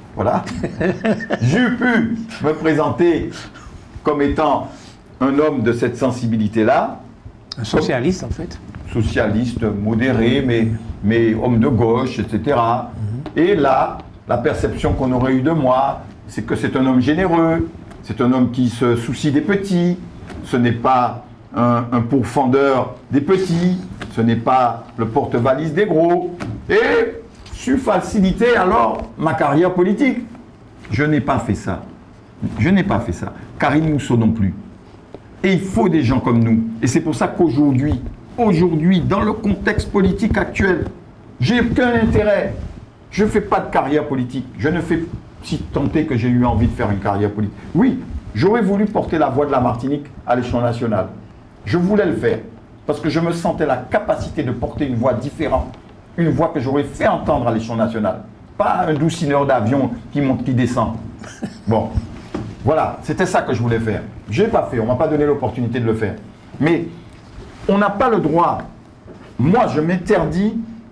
me présenter comme étant un homme de cette sensibilité-là. Un socialiste, en fait. Socialiste, modéré, mais homme de gauche, etc. Et là, la perception qu'on aurait eue de moi, c'est que c'est un homme généreux, c'est un homme qui se soucie des petits, ce n'est pas un pourfendeur des petits, ce n'est pas le porte-valise des gros, et su faciliter alors ma carrière politique. Je n'ai pas fait ça. Je n'ai pas fait ça. Karim Mousseau non plus. Et il faut des gens comme nous. Et c'est pour ça qu'aujourd'hui, dans le contexte politique actuel, j'ai aucun intérêt. Je ne fais pas de carrière politique. Je ne fais, si tant est que j'ai eu envie de faire une carrière politique. Oui, j'aurais voulu porter la voix de la Martinique à l'échelon national. Je voulais le faire. Parce que je me sentais la capacité de porter une voix différente. Une voix que j'aurais fait entendre à l'échelon national. Pas un doucineur d'avion qui monte, qui descend. Bon, voilà, c'était ça que je voulais faire. Je n'ai pas fait, on ne m'a pas donné l'opportunité de le faire. Mais on n'a pas le droit. Moi, je m'interdis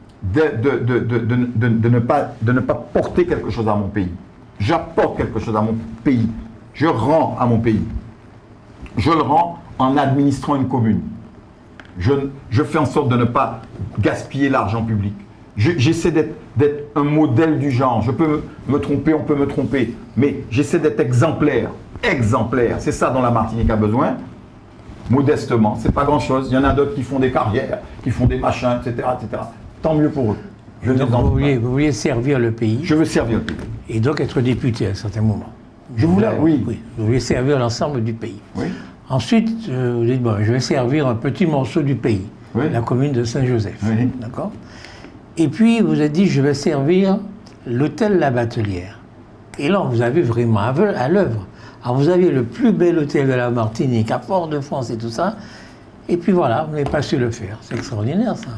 de ne pas porter quelque chose à mon pays. J'apporte quelque chose à mon pays. Je rends à mon pays. Je le rends en administrant une commune. Je fais en sorte de ne pas gaspiller l'argent public. J'essaie d'être un modèle du genre. Je peux me tromper, on peut me tromper. Mais j'essaie d'être exemplaire. Exemplaire. C'est ça dont la Martinique a besoin. Modestement. C'est pas grand-chose. Il y en a d'autres qui font des carrières, qui font des machins, etc. etc. Tant mieux pour eux. Vous vouliez servir le pays. Je veux servir le pays. Et donc être député à un certain moment. Je voulais, oui. Vous voulez servir l'ensemble du pays. Oui. Ensuite, vous dites, bon, je vais servir un petit morceau du pays, oui. La commune de Saint-Joseph. Oui. D'accord? Et puis, vous avez dit, je vais servir l'hôtel La Batelière. Et là, vous avez vraiment à l'œuvre. Alors, vous avez le plus bel hôtel de la Martinique, à Port-de-France et tout ça. Et puis voilà, vous n'avez pas su le faire. C'est extraordinaire, ça.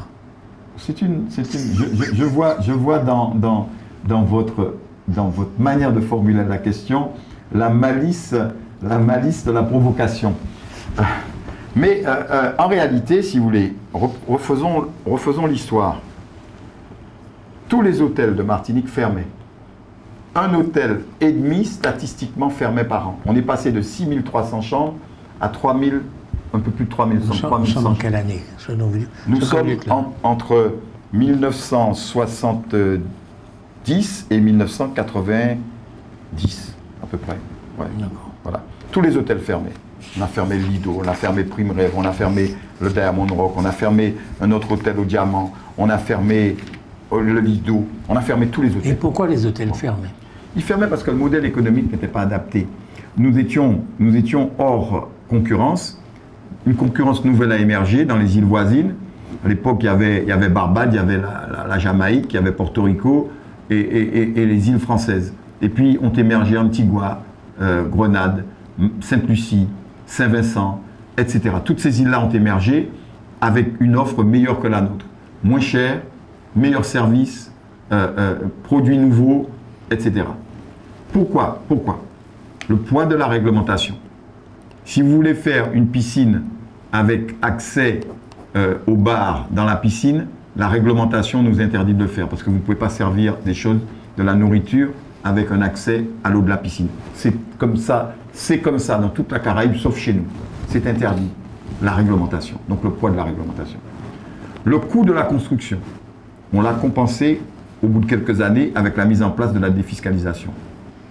Je vois dans votre manière de formuler la question la malice de la provocation. Mais en réalité, si vous voulez, refaisons l'histoire. Tous les hôtels de Martinique fermaient. Un hôtel et demi statistiquement fermait par an. On est passé de 6300 chambres à 3000, un peu plus de 3100. Nous sommes en quelle année? Nous sommes entre 1970 et 1990, à peu près. Ouais. Voilà. Tous les hôtels fermés. On a fermé le Lido, on a fermé Prime Rêve, on a fermé le Diamond Rock, on a fermé un autre hôtel au Diamant, on a fermé le Lido, on a fermé tous les hôtels. Et pourquoi les hôtels fermaient? Ils fermaient parce que le modèle économique n'était pas adapté. Nous étions hors concurrence. Une concurrence nouvelle a émergé dans les îles voisines. À l'époque, il y avait Barbade, il y avait la Jamaïque, il y avait Porto Rico et les îles françaises. Et puis ont émergé Antigua, Grenade, Sainte-Lucie, Saint-Vincent, etc. Toutes ces îles-là ont émergé avec une offre meilleure que la nôtre. Moins chère, meilleur service, produits nouveaux, etc. Pourquoi? Le poids de la réglementation. Si vous voulez faire une piscine avec accès au bar dans la piscine, la réglementation nous interdit de le faire parce que vous ne pouvez pas servir des choses, de la nourriture, avec un accès à l'eau de la piscine. C'est comme ça dans toute la Caraïbe, sauf chez nous. C'est interdit, la réglementation. Donc le poids de la réglementation. Le coût de la construction, on l'a compensé au bout de quelques années avec la mise en place de la défiscalisation.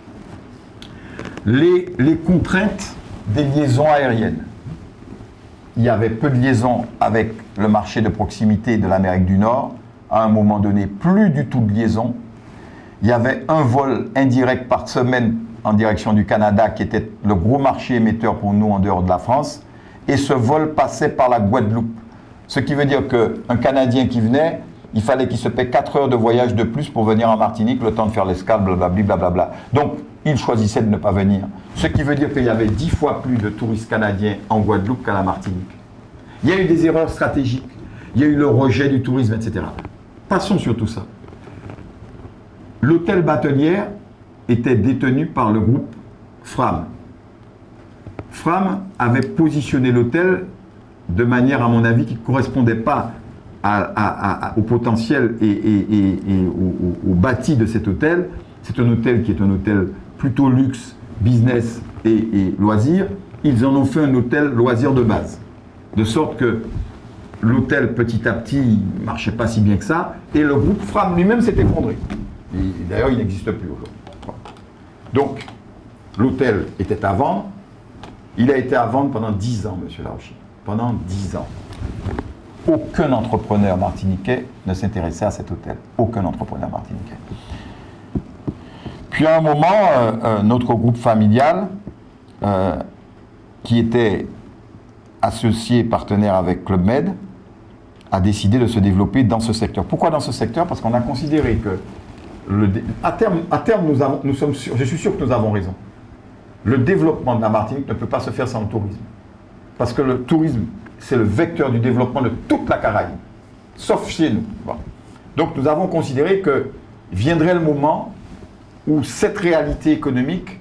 Les contraintes des liaisons aériennes. il y avait peu de liaisons avec le marché de proximité de l'Amérique du Nord. À un moment donné, plus du tout de liaison. Il y avait un vol indirect par semaine en direction du Canada, qui était le gros marché émetteur pour nous en dehors de la France. Et ce vol passait par la Guadeloupe. Ce qui veut dire qu'un Canadien qui venait, il fallait qu'il se paie 4 heures de voyage de plus pour venir en Martinique, le temps de faire l'escale, blablabla. Donc, il choisissait de ne pas venir. Ce qui veut dire qu'il y avait 10 fois plus de touristes canadiens en Guadeloupe qu'à la Martinique. Il y a eu des erreurs stratégiques. Il y a eu le rejet du tourisme, etc. Passons sur tout ça. L'hôtel Batelière était détenu par le groupe Fram. Fram avait positionné l'hôtel de manière, à mon avis, qui ne correspondait pas au potentiel et au bâti de cet hôtel. C'est un hôtel qui est un hôtel plutôt luxe, business et loisirs. Ils en ont fait un hôtel loisirs de base. De sorte que l'hôtel, petit à petit, ne marchait pas si bien que ça. Et le groupe Fram lui-même s'est effondré. D'ailleurs, il n'existe plus aujourd'hui. Donc, l'hôtel était à vendre. Il a été à vendre pendant 10 ans, monsieur Larochie. Pendant 10 ans. Aucun entrepreneur martiniquais ne s'intéressait à cet hôtel. Aucun entrepreneur martiniquais. Puis à un moment, notre groupe familial, qui était associé, partenaire avec Club Med, a décidé de se développer dans ce secteur. Pourquoi dans ce secteur? Parce qu'on a considéré que, à terme nous sommes sûrs, je suis sûr que nous avons raison. Le développement de la Martinique ne peut pas se faire sans le tourisme. Parce que le tourisme, c'est le vecteur du développement de toute la Caraïbe, sauf chez nous. Bon. Donc nous avons considéré que viendrait le moment où cette réalité économique,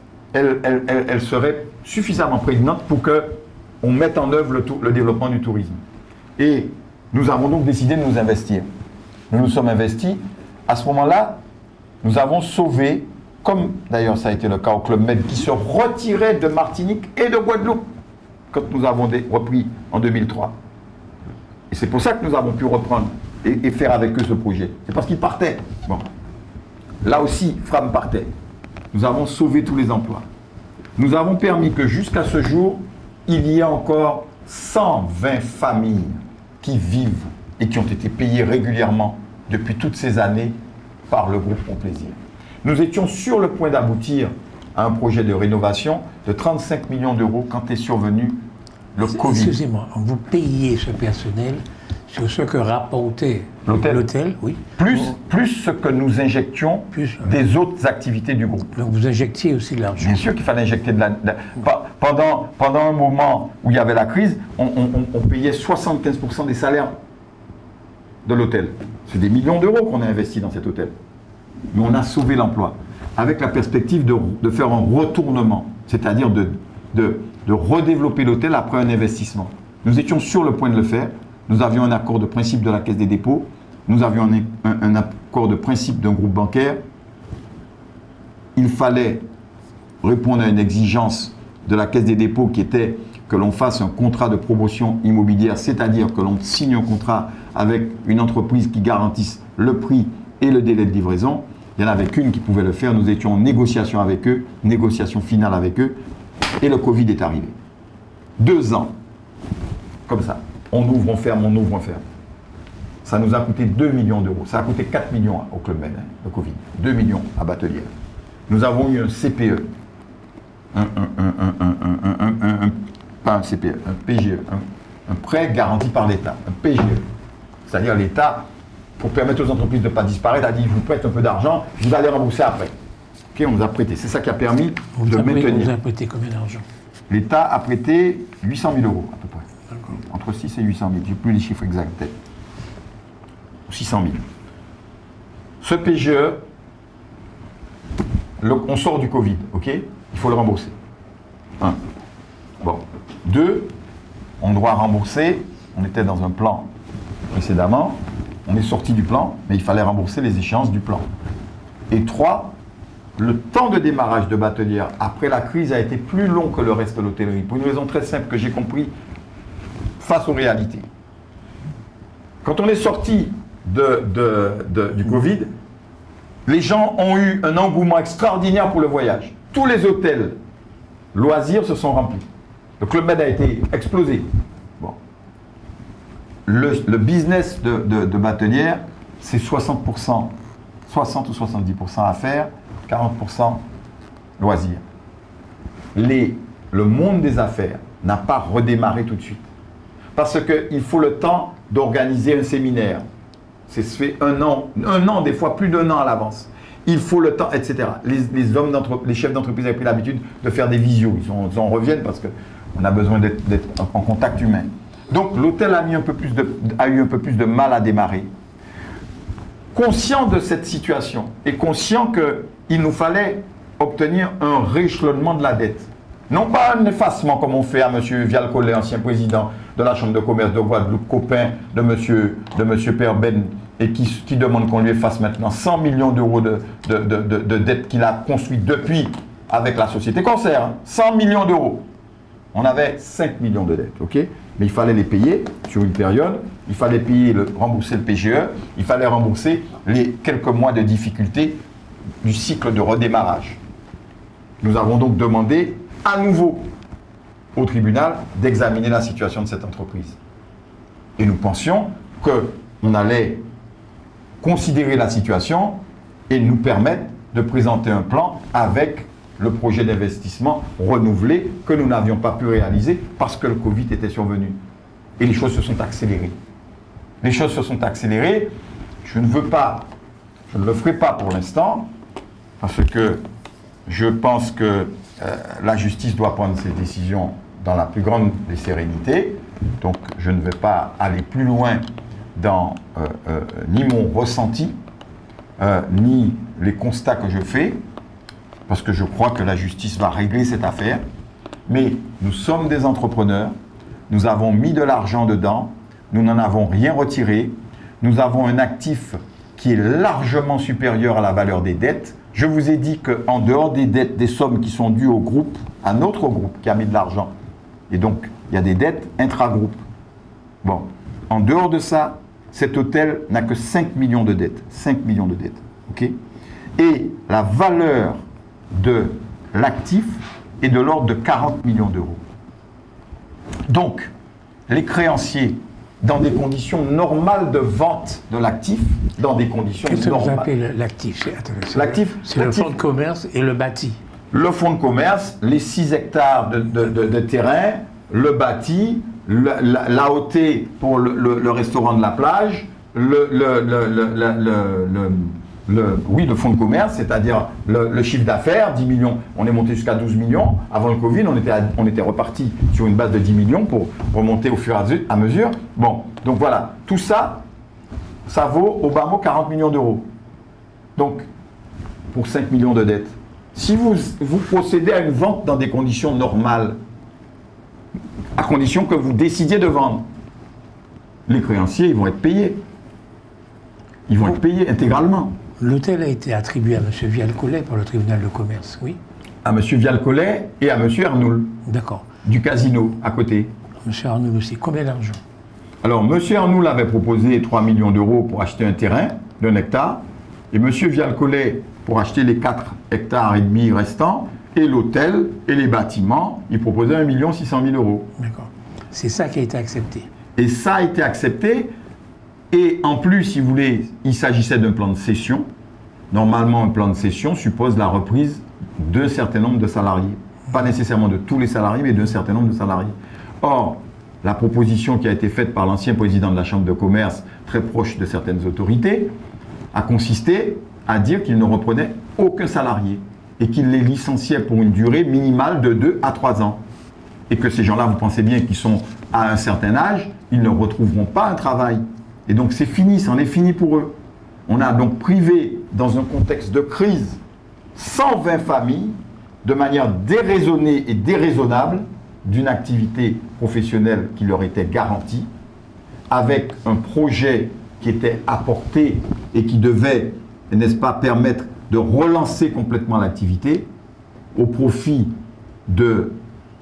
elle serait suffisamment prégnante pour qu'on mette en œuvre le développement du tourisme. Et nous avons donc décidé de nous investir. Nous nous sommes investis. À ce moment-là, nous avons sauvé, comme d'ailleurs ça a été le cas au Club Med, qui se retirait de Martinique et de Guadeloupe quand nous avons repris en 2003. Et c'est pour ça que nous avons pu reprendre et faire avec eux ce projet. C'est parce qu'ils partaient. Bon. Là aussi, Fram partait. Nous avons sauvé tous les emplois. Nous avons permis que jusqu'à ce jour, il y ait encore 120 familles qui vivent et qui ont été payées régulièrement depuis toutes ces années par le groupe Mon Plaisir. Nous étions sur le point d'aboutir à un projet de rénovation de 35 millions d'euros quand est survenu le Covid. Excusez-moi, vous payez ce personnel sur ce que rapportait l'hôtel, oui. Plus ce que nous injections des autres activités du groupe. Donc vous injectiez aussi de l'argent. Bien sûr qu'il fallait injecter de pendant un moment où il y avait la crise, on payait 75% des salaires de l'hôtel. C'est des millions d'euros qu'on a investis dans cet hôtel. Mais on a sauvé l'emploi, avec la perspective de faire un retournement, c'est-à-dire de redévelopper l'hôtel après un investissement. Nous étions sur le point de le faire. Nous avions un accord de principe de la Caisse des dépôts. Nous avions un accord de principe d'un groupe bancaire. Il fallait répondre à une exigence de la Caisse des dépôts qui était que l'on fasse un contrat de promotion immobilière, c'est-à-dire que l'on signe un contrat avec une entreprise qui garantisse le prix et le délai de livraison. Il n'y en avait qu'une qui pouvait le faire. Nous étions en négociation avec eux, négociation finale avec eux, et le Covid est arrivé. 2 ans, comme ça. On ouvre, on ferme, on ouvre, on ferme. Ça nous a coûté 2 millions d'euros. Ça a coûté 4 millions au Club Med, le Covid. 2 millions à Batelière. Nous avons eu un CPE. Pas un CPE, un PGE. Un prêt garanti par l'État. Un PGE. C'est-à-dire l'État, pour permettre aux entreprises de ne pas disparaître, a dit, je vous prête un peu d'argent, je vais aller rembourser après. Ok, on nous a prêté. C'est ça qui a permis de maintenir. On vous a prêté combien d'argent? L'État a prêté 800 000 euros à peu près. Entre 6 et 800 000. Je n'ai plus les chiffres exacts. 600 000. Ce PGE, on sort du Covid, ok? Il faut le rembourser. 1. Bon. 2, on doit rembourser. On était dans un plan précédemment. On est sorti du plan, mais il fallait rembourser les échéances du plan. Et 3, le temps de démarrage de Batelière après la crise a été plus long que le reste de l'hôtellerie. Pour une raison très simple que j'ai compris face aux réalités. Quand on est sorti du Covid, les gens ont eu un engouement extraordinaire pour le voyage. Tous les hôtels loisirs se sont remplis. Le Club Med a été explosé. le business de Batelière, c'est 60%, 60 ou 70% affaires, 40% loisirs. Le monde des affaires n'a pas redémarré tout de suite. Parce qu'il faut le temps d'organiser un séminaire. C'est fait un an, des fois plus d'1 an à l'avance. Il faut le temps, etc. Les chefs d'entreprise avaient pris l'habitude de faire des visios. Ils en reviennent parce qu'on a besoin d'être en contact humain. Donc l'hôtel a eu un peu plus de mal à démarrer. Conscient de cette situation et conscient qu'il nous fallait obtenir un rééchelonnement de la dette. Non pas un effacement comme on fait à M. Vial-Collet, ancien président de la Chambre de commerce de Guadeloupe, copain de M. Perben, et qui demande qu'on lui efface maintenant 100 millions d'euros de dettes qu'il a construites depuis avec la société Concert. 100 millions d'euros. On avait 5 millions de dettes, ok? Mais il fallait les payer sur une période, il fallait rembourser le PGE, il fallait rembourser les quelques mois de difficultés du cycle de redémarrage. Nous avons donc demandé à nouveau au tribunal d'examiner la situation de cette entreprise. Et nous pensions qu'on allait considérer la situation et nous permettre de présenter un plan avec le projet d'investissement renouvelé que nous n'avions pas pu réaliser parce que le Covid était survenu. Et les choses se sont accélérées. Les choses se sont accélérées. Je ne le ferai pas pour l'instant parce que je pense que la justice doit prendre ses décisions dans la plus grande des sérénités. Donc je ne vais pas aller plus loin dans ni mon ressenti, ni les constats que je fais, parce que je crois que la justice va régler cette affaire. Mais nous sommes des entrepreneurs, nous avons mis de l'argent dedans, nous n'en avons rien retiré, nous avons un actif qui est largement supérieur à la valeur des dettes. Je vous ai dit qu'en dehors des dettes, des sommes qui sont dues au groupe, à notre groupe qui a mis de l'argent, et donc il y a des dettes intra-groupe. Bon, en dehors de ça, cet hôtel n'a que 5 millions de dettes. 5 millions de dettes, ok? Et la valeur de l'actif est de l'ordre de 40 millions d'euros. Donc, les créanciers, dans des conditions normales de vente de l'actif, dans des conditions normales. Qu'est-ce que vous appelez l'actif? L'actif, c'est le fonds de commerce et le bâti. Le fonds de commerce, les 6 hectares de terrain, le bâti, l'AOT pour le restaurant de la plage, oui, le fonds de commerce, c'est-à-dire le chiffre d'affaires, 10 millions, on est monté jusqu'à 12 millions. Avant le Covid, on était reparti sur une base de 10 millions pour remonter au fur et à mesure. Bon, donc voilà, tout ça, ça vaut au bas mot 40 millions d'euros. Donc, pour 5 millions de dettes. Si vous procédez à une vente dans des conditions normales, à condition que vous décidiez de vendre, les créanciers, ils vont être payés. Ils vont être payés intégralement. L'hôtel a été attribué à M. Vial-Collet par le tribunal de commerce, oui? À M. Vial-Collet et à M. Ernoul. D'accord. Du casino, à côté. M. Ernoul aussi. Combien d'argent? Alors, M. Ernoul avait proposé 3 millions d'euros pour acheter un terrain d'1 hectare, et M. Vial-Collet pour acheter les 4 hectares et demi restants, et l'hôtel et les bâtiments, il proposait 1 600 000 euros. D'accord. C'est ça qui a été accepté. Et ça a été accepté. Et en plus, si vous voulez, il s'agissait d'un plan de cession. Normalement, un plan de cession suppose la reprise d'un certain nombre de salariés. Pas nécessairement de tous les salariés, mais d'un certain nombre de salariés. Or, la proposition qui a été faite par l'ancien président de la Chambre de commerce, très proche de certaines autorités, a consisté à dire qu'il ne reprenait aucun salarié et qu'il les licenciait pour une durée minimale de 2 à 3 ans. Et que ces gens-là, vous pensez bien qu'ils sont à un certain âge, ils ne retrouveront pas un travail. Et donc c'est fini, c'en est fini pour eux. On a donc privé, dans un contexte de crise, 120 familles, de manière déraisonnée et déraisonnable, d'une activité professionnelle qui leur était garantie, avec un projet qui était apporté et qui devait, n'est-ce pas, permettre de relancer complètement l'activité au profit de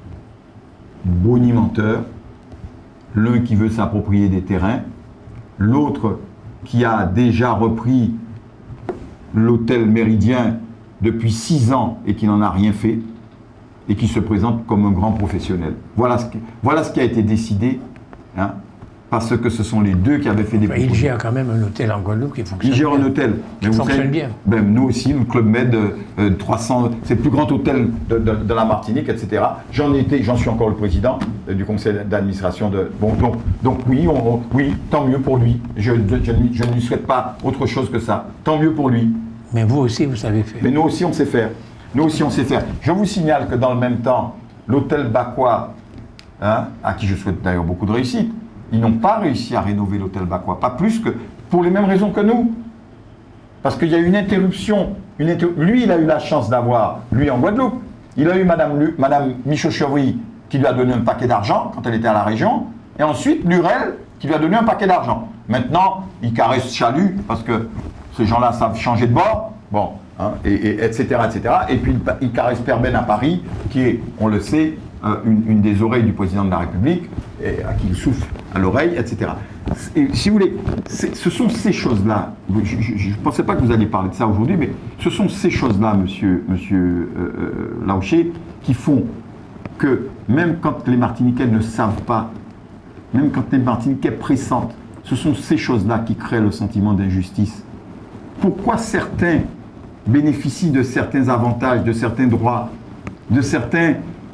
bonimenteurs, l'un qui veut s'approprier des terrains, l'autre qui a déjà repris l'hôtel Méridien depuis 6 ans et qui n'en a rien fait et qui se présente comme un grand professionnel. Voilà ce qui a été décidé, hein, parce que ce sont les deux qui avaient fait des Il gère quand même un hôtel en Guadeloupe qui fonctionne bien. Il gère un hôtel. Qui fonctionne bien. Ben, nous aussi, le Club Med, 300, c'est le plus grand hôtel de la Martinique, etc. J'en suis encore le président du conseil d'administration de... Bon, donc oui, oui, tant mieux pour lui. Je ne lui souhaite pas autre chose que ça. Tant mieux pour lui. Mais vous aussi, vous savez faire. Mais nous aussi, on sait faire. Nous aussi, on sait faire. Je vous signale que dans le même temps, l'hôtel Bakwa, hein, à qui je souhaite d'ailleurs beaucoup de réussite, ils n'ont pas réussi à rénover l'hôtel Bakwa. Pas plus que pour les mêmes raisons que nous. Parce qu'il y a eu une interruption. Lui, il a eu la chance d'avoir, lui en Guadeloupe, il a eu Madame Michaud-Chevry qui lui a donné un paquet d'argent quand elle était à la région. Et ensuite, Lurel qui lui a donné un paquet d'argent. Maintenant, il caresse Chalut parce que ces gens-là savent changer de bord. Bon, hein, etc., etc. Et puis, il caresse Perben à Paris, qui est, on le sait, une des oreilles du président de la République, et à qui il souffle à l'oreille, etc. Et, si vous voulez, ce sont ces choses-là, je ne pensais pas que vous alliez parler de ça aujourd'hui, mais ce sont ces choses-là, monsieur Laouché, qui font que même quand les Martiniquais ne savent pas, même quand les Martiniquais pressentent, ce sont ces choses-là qui créent le sentiment d'injustice. Pourquoi certains bénéficient de certains avantages, de certains droits, de certains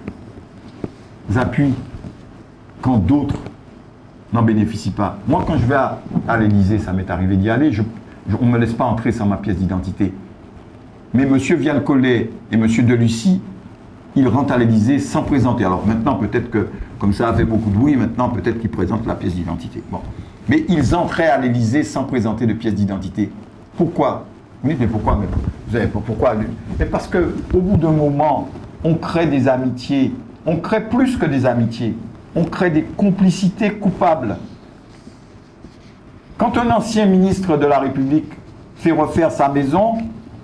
appuis, quand d'autres n'en bénéficient pas? Moi, quand je vais à l'Élysée, ça m'est arrivé d'y aller, on ne me laisse pas entrer sans ma pièce d'identité. Mais M. Vial-Collet et M. Delucy, ils rentrent à l'Élysée sans présenter. Alors maintenant, peut-être que, comme ça a fait beaucoup de bruit, maintenant peut-être qu'ils présentent la pièce d'identité. Bon. Mais ils entraient à l'Élysée sans présenter de pièce d'identité. Pourquoi? Vous dites, mais pourquoi? Mais vous savez pourquoi? Mais parce qu'au bout d'un moment, on crée des amitiés. On crée plus que des amitiés. On crée des complicités coupables. Quand un ancien ministre de la République fait refaire sa maison,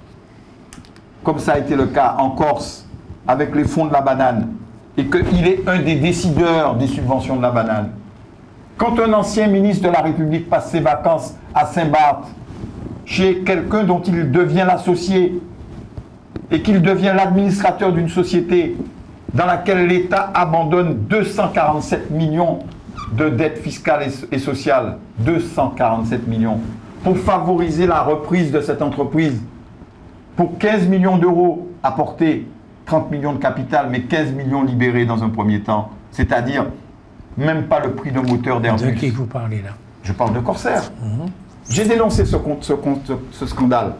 comme ça a été le cas en Corse, avec les fonds de la banane, et qu'il est un des décideurs des subventions de la banane, quand un ancien ministre de la République passe ses vacances à Saint-Barth, chez quelqu'un dont il devient l'associé, et qu'il devient l'administrateur d'une société dans laquelle l'État abandonne 247 millions de dettes fiscales et sociales, 247 millions, pour favoriser la reprise de cette entreprise, pour 15 millions d'euros apportés, 30 millions de capital, mais 15 millions libérés dans un premier temps, c'est-à-dire même pas le prix de moteur d'Airbus. De qui vous parlez là? Je parle de Corsair. J'ai dénoncé ce scandale.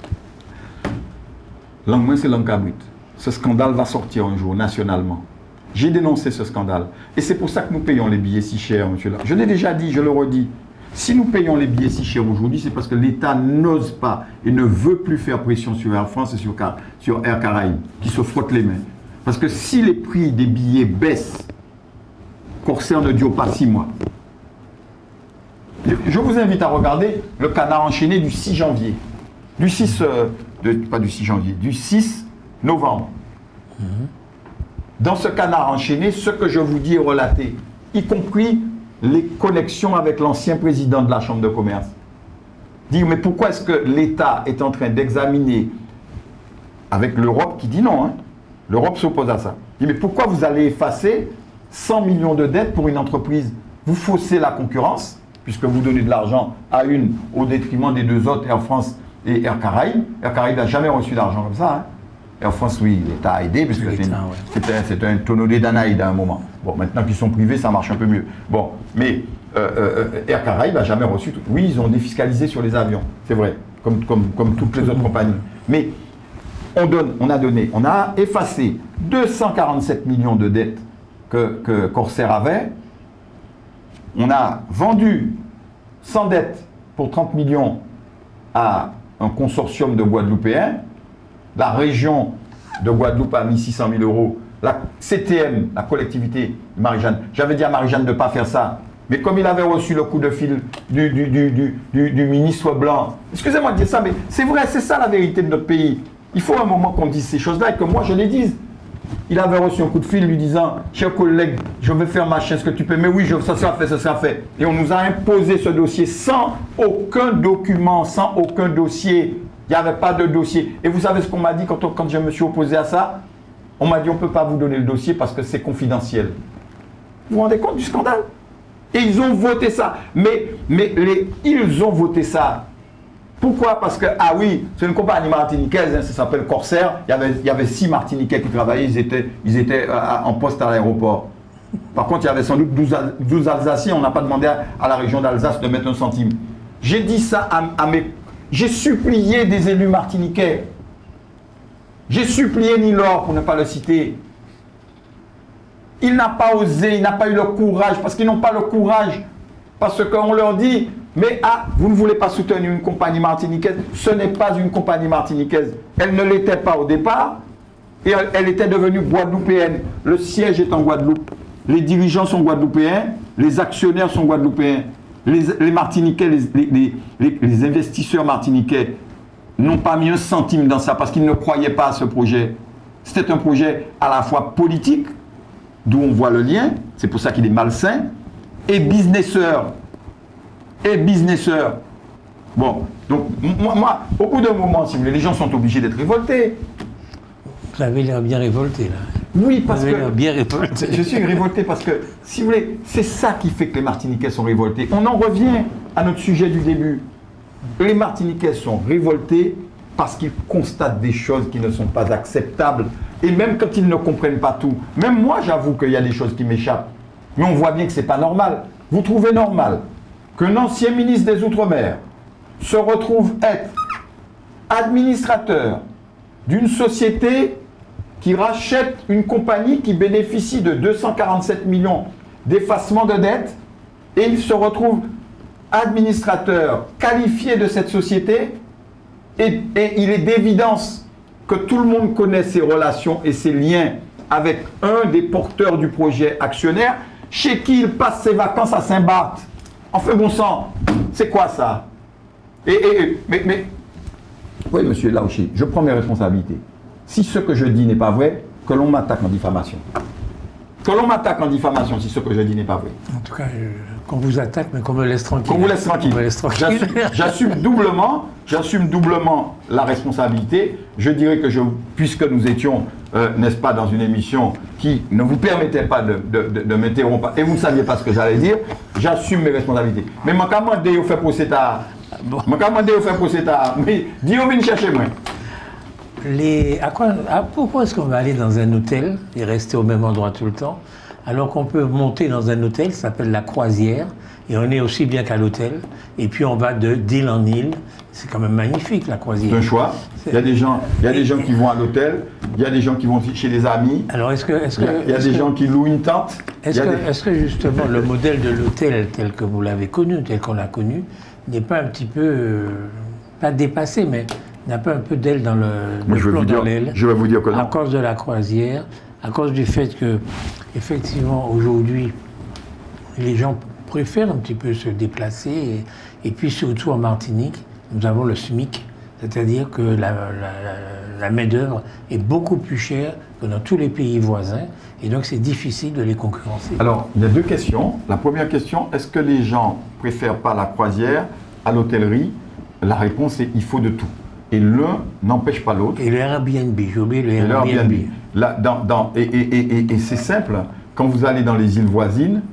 Langue moins, c'est langue cabrite. Ce scandale va sortir un jour, nationalement. J'ai dénoncé ce scandale. Et c'est pour ça que nous payons les billets si chers, monsieur. Je l'ai déjà dit, je le redis. Si nous payons les billets si chers aujourd'hui, c'est parce que l'État n'ose pas et ne veut plus faire pression sur Air France et sur Air Caraïbes, qui se frottent les mains. Parce que si les prix des billets baissent, Corsair ne dure pas 6 mois. Je vous invite à regarder le Canard enchaîné du 6 janvier. Du 6... pas du 6 janvier, du 6 novembre. Dans ce Canard enchaîné, ce que je vous dis est relaté, y compris les connexions avec l'ancien président de la Chambre de commerce. Dire, mais pourquoi est-ce que l'État est en train d'examiner, avec l'Europe qui dit non, hein, l'Europe s'oppose à ça. Dire, mais pourquoi vous allez effacer 100 millions de dettes pour une entreprise? Vous faussez la concurrence, puisque vous donnez de l'argent à une au détriment des deux autres, Air France et Air Caraïbes. Air Caraïbes n'a jamais reçu d'argent comme ça. Hein. Air France, oui, l'État a aidé, puisque c'était un tonneau d'Anaïde à un moment. Bon, maintenant qu'ils sont privés, ça marche un peu mieux. Bon, mais Air Caraïbes n'a jamais reçu... Oui, ils ont défiscalisé sur les avions, c'est vrai, comme toutes les autres compagnies. Mais on a effacé 247 millions de dettes que Corsair avait. On a vendu sans dette pour 30 millions à un consortium de Guadeloupéens. La région de Guadeloupe a mis 600 000 euros. La CTM, la collectivité de Marie-Jeanne, j'avais dit à Marie-Jeanne de ne pas faire ça. Mais comme il avait reçu le coup de fil du ministre Blanc, excusez-moi de dire ça, mais c'est vrai, c'est ça la vérité de notre pays. Il faut un moment qu'on dise ces choses-là et que moi je les dise. Il avait reçu un coup de fil lui disant « Cher collègue, je vais faire ma chaîne, ce que tu peux. » Mais oui, ça sera fait, ça sera fait. Et on nous a imposé ce dossier sans aucun document, sans aucun dossier. Il n'y avait pas de dossier. Et vous savez ce qu'on m'a dit quand je me suis opposé à ça? On m'a dit « On ne peut pas vous donner le dossier parce que c'est confidentiel. » Vous vous rendez compte du scandale? Et ils ont voté ça. Mais ils ont voté ça. Pourquoi? Parce que, ah oui, c'est une compagnie martiniquaise, hein, ça s'appelle Corsair. Il y avait 6 Martiniquais qui travaillaient, ils étaient en poste à l'aéroport. Par contre, il y avait sans doute 12 Alsaciens. On n'a pas demandé à la région d'Alsace de mettre un centime. J'ai dit ça à mes... J'ai supplié des élus martiniquais. J'ai supplié Nilor, pour ne pas le citer. Il n'a pas osé, il n'a pas eu le courage, parce qu'ils n'ont pas le courage. Parce qu'on leur dit, mais ah, vous ne voulez pas soutenir une compagnie martiniquaise. Ce n'est pas une compagnie martiniquaise. Elle ne l'était pas au départ, et elle était devenue guadeloupéenne. Le siège est en Guadeloupe. Les dirigeants sont guadeloupéens, les actionnaires sont guadeloupéens. Les Martiniquais, les investisseurs martiniquais n'ont pas mis un centime dans ça parce qu'ils ne croyaient pas à ce projet. C'était un projet à la fois politique, d'où on voit le lien, c'est pour ça qu'il est malsain, et businesseur. Bon, donc moi, au bout d'un moment, si vous voulez, les gens sont obligés d'être révoltés. Vous avez l'air bien révolté, là. Oui, parce vous avez l'air bien révolté. Je suis révolté parce que, si vous voulez, c'est ça qui fait que les Martiniquais sont révoltés. On en revient à notre sujet du début. Les Martiniquais sont révoltés parce qu'ils constatent des choses qui ne sont pas acceptables. Et même quand ils ne comprennent pas tout, même moi j'avoue qu'il y a des choses qui m'échappent. Mais on voit bien que ce n'est pas normal. Vous trouvez normal qu'un ancien ministre des Outre-mer se retrouve être administrateur d'une société qui rachète une compagnie qui bénéficie de 247 millions d'effacement de dette et il se retrouve administrateur qualifié de cette société et il est d'évidence que tout le monde connaît ses relations et ses liens avec un des porteurs du projet actionnaire chez qui il passe ses vacances à Saint-Barth. Enfin bon sang, c'est quoi ça? Mais oui, monsieur Laouchi, je prends mes responsabilités. Si ce que je dis n'est pas vrai, que l'on m'attaque en diffamation. Que l'on m'attaque en diffamation si ce que je dis n'est pas vrai. En tout cas, qu'on vous attaque, mais qu'on me laisse tranquille. Qu'on vous laisse tranquille. J'assume doublement la responsabilité. Je dirais que puisque nous étions, n'est-ce pas, dans une émission qui ne vous permettait pas de m'interrompre, et vous ne saviez pas ce que j'allais dire, j'assume mes responsabilités. Mais mon commandé au fait procès à... Mon commandé au fait procès à... Mais dis-moi, viens chercher moi. Pourquoi est-ce qu'on va aller dans un hôtel et rester au même endroit tout le temps, alors qu'on peut monter dans un hôtel, ça s'appelle la Croisière, et on est aussi bien qu'à l'hôtel, et puis on va d'île en île. C'est quand même magnifique, la Croisière. C'est un choix. Il y a des gens qui vont à l'hôtel, il y a des gens qui vont chez des amis. Alors il y a des gens qui louent une tente. Est-ce que justement le modèle de l'hôtel tel que vous l'avez connu, tel qu'on l'a connu, n'est pas un petit peu, pas dépassé, mais n'a pas un peu d'aile dans le plomb dans l'aile? Je vais vous dire que non. À cause de la Croisière, à cause du fait que, effectivement, aujourd'hui, les gens préfèrent un petit peu se déplacer, et puis surtout en Martinique, nous avons le SMIC, c'est-à-dire que la main-d'œuvre est beaucoup plus chère que dans tous les pays voisins, et donc c'est difficile de les concurrencer. Alors, il y a 2 questions. La première question, est-ce que les gens préfèrent pas la Croisière à l'hôtellerie? La réponse est il faut de tout. Et l'un n'empêche pas l'autre. Et le Airbnb, j'ai oublié le Airbnb. Et c'est simple, quand vous allez dans les îles voisines,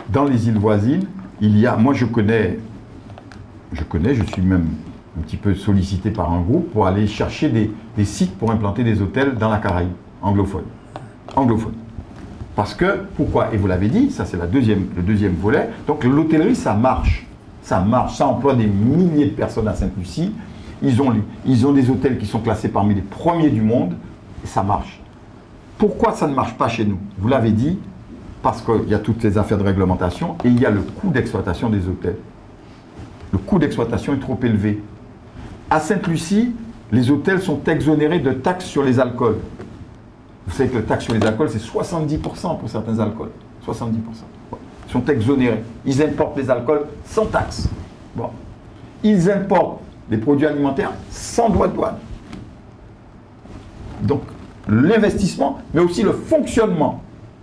il y a, moi je connais, je suis même un petit peu sollicité par un groupe pour aller chercher des sites pour implanter des hôtels dans la Caraïbe, anglophone. Parce que, pourquoi? Et vous l'avez dit, ça c'est le deuxième volet, donc l'hôtellerie ça marche, ça emploie des milliers de personnes à Sainte-Lucie. Ils ont des hôtels qui sont classés parmi les premiers du monde et ça marche. Pourquoi ça ne marche pas chez nous? Vous l'avez dit, parce qu'il y a toutes ces affaires de réglementation et il y a le coût d'exploitation des hôtels. Le coût d'exploitation est trop élevé. À Sainte-Lucie, les hôtels sont exonérés de taxes sur les alcools. Vous savez que la taxe sur les alcools, c'est 70% pour certains alcools. 70%. Ils sont exonérés. Ils importent les alcools sans taxe. Bon. Ils importent des produits alimentaires sans droit de douane. Donc, l'investissement, mais aussi le fonctionnement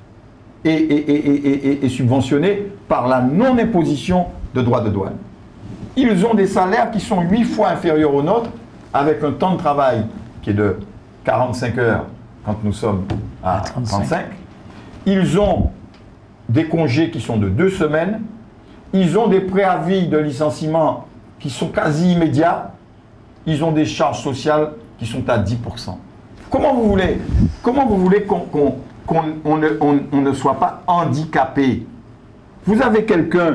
est subventionné par la non-imposition de droits de douane. Ils ont des salaires qui sont 8 fois inférieurs aux nôtres, avec un temps de travail qui est de 45 heures quand nous sommes à 35. Ils ont des congés qui sont de 2 semaines ils ont des préavis de licenciement qui sont quasi immédiats, ils ont des charges sociales qui sont à 10%. Comment vous voulez qu'on ne soit pas handicapé? Vous avez quelqu'un,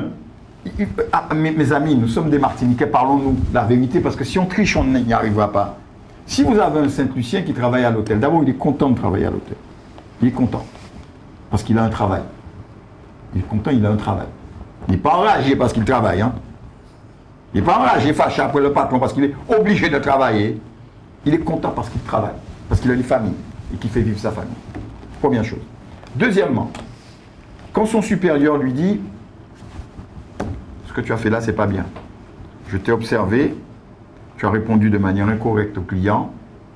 mes amis, nous sommes des Martiniquais, parlons-nous la vérité, parce que si on triche, on n'y arrivera pas. Si vous avez un Saint-Lucien qui travaille à l'hôtel, d'abord il est content de travailler à l'hôtel. Il est content, parce qu'il a un travail. Il est content, il a un travail. Il n'est pas enragé parce qu'il travaille. Hein. Il n'est pas enragé, fâché après le patron parce qu'il est obligé de travailler. Il est content parce qu'il travaille, parce qu'il a une famille et qu'il fait vivre sa famille. Première chose. Deuxièmement, quand son supérieur lui dit « Ce que tu as fait là, c'est pas bien. Je t'ai observé, tu as répondu de manière incorrecte au client. »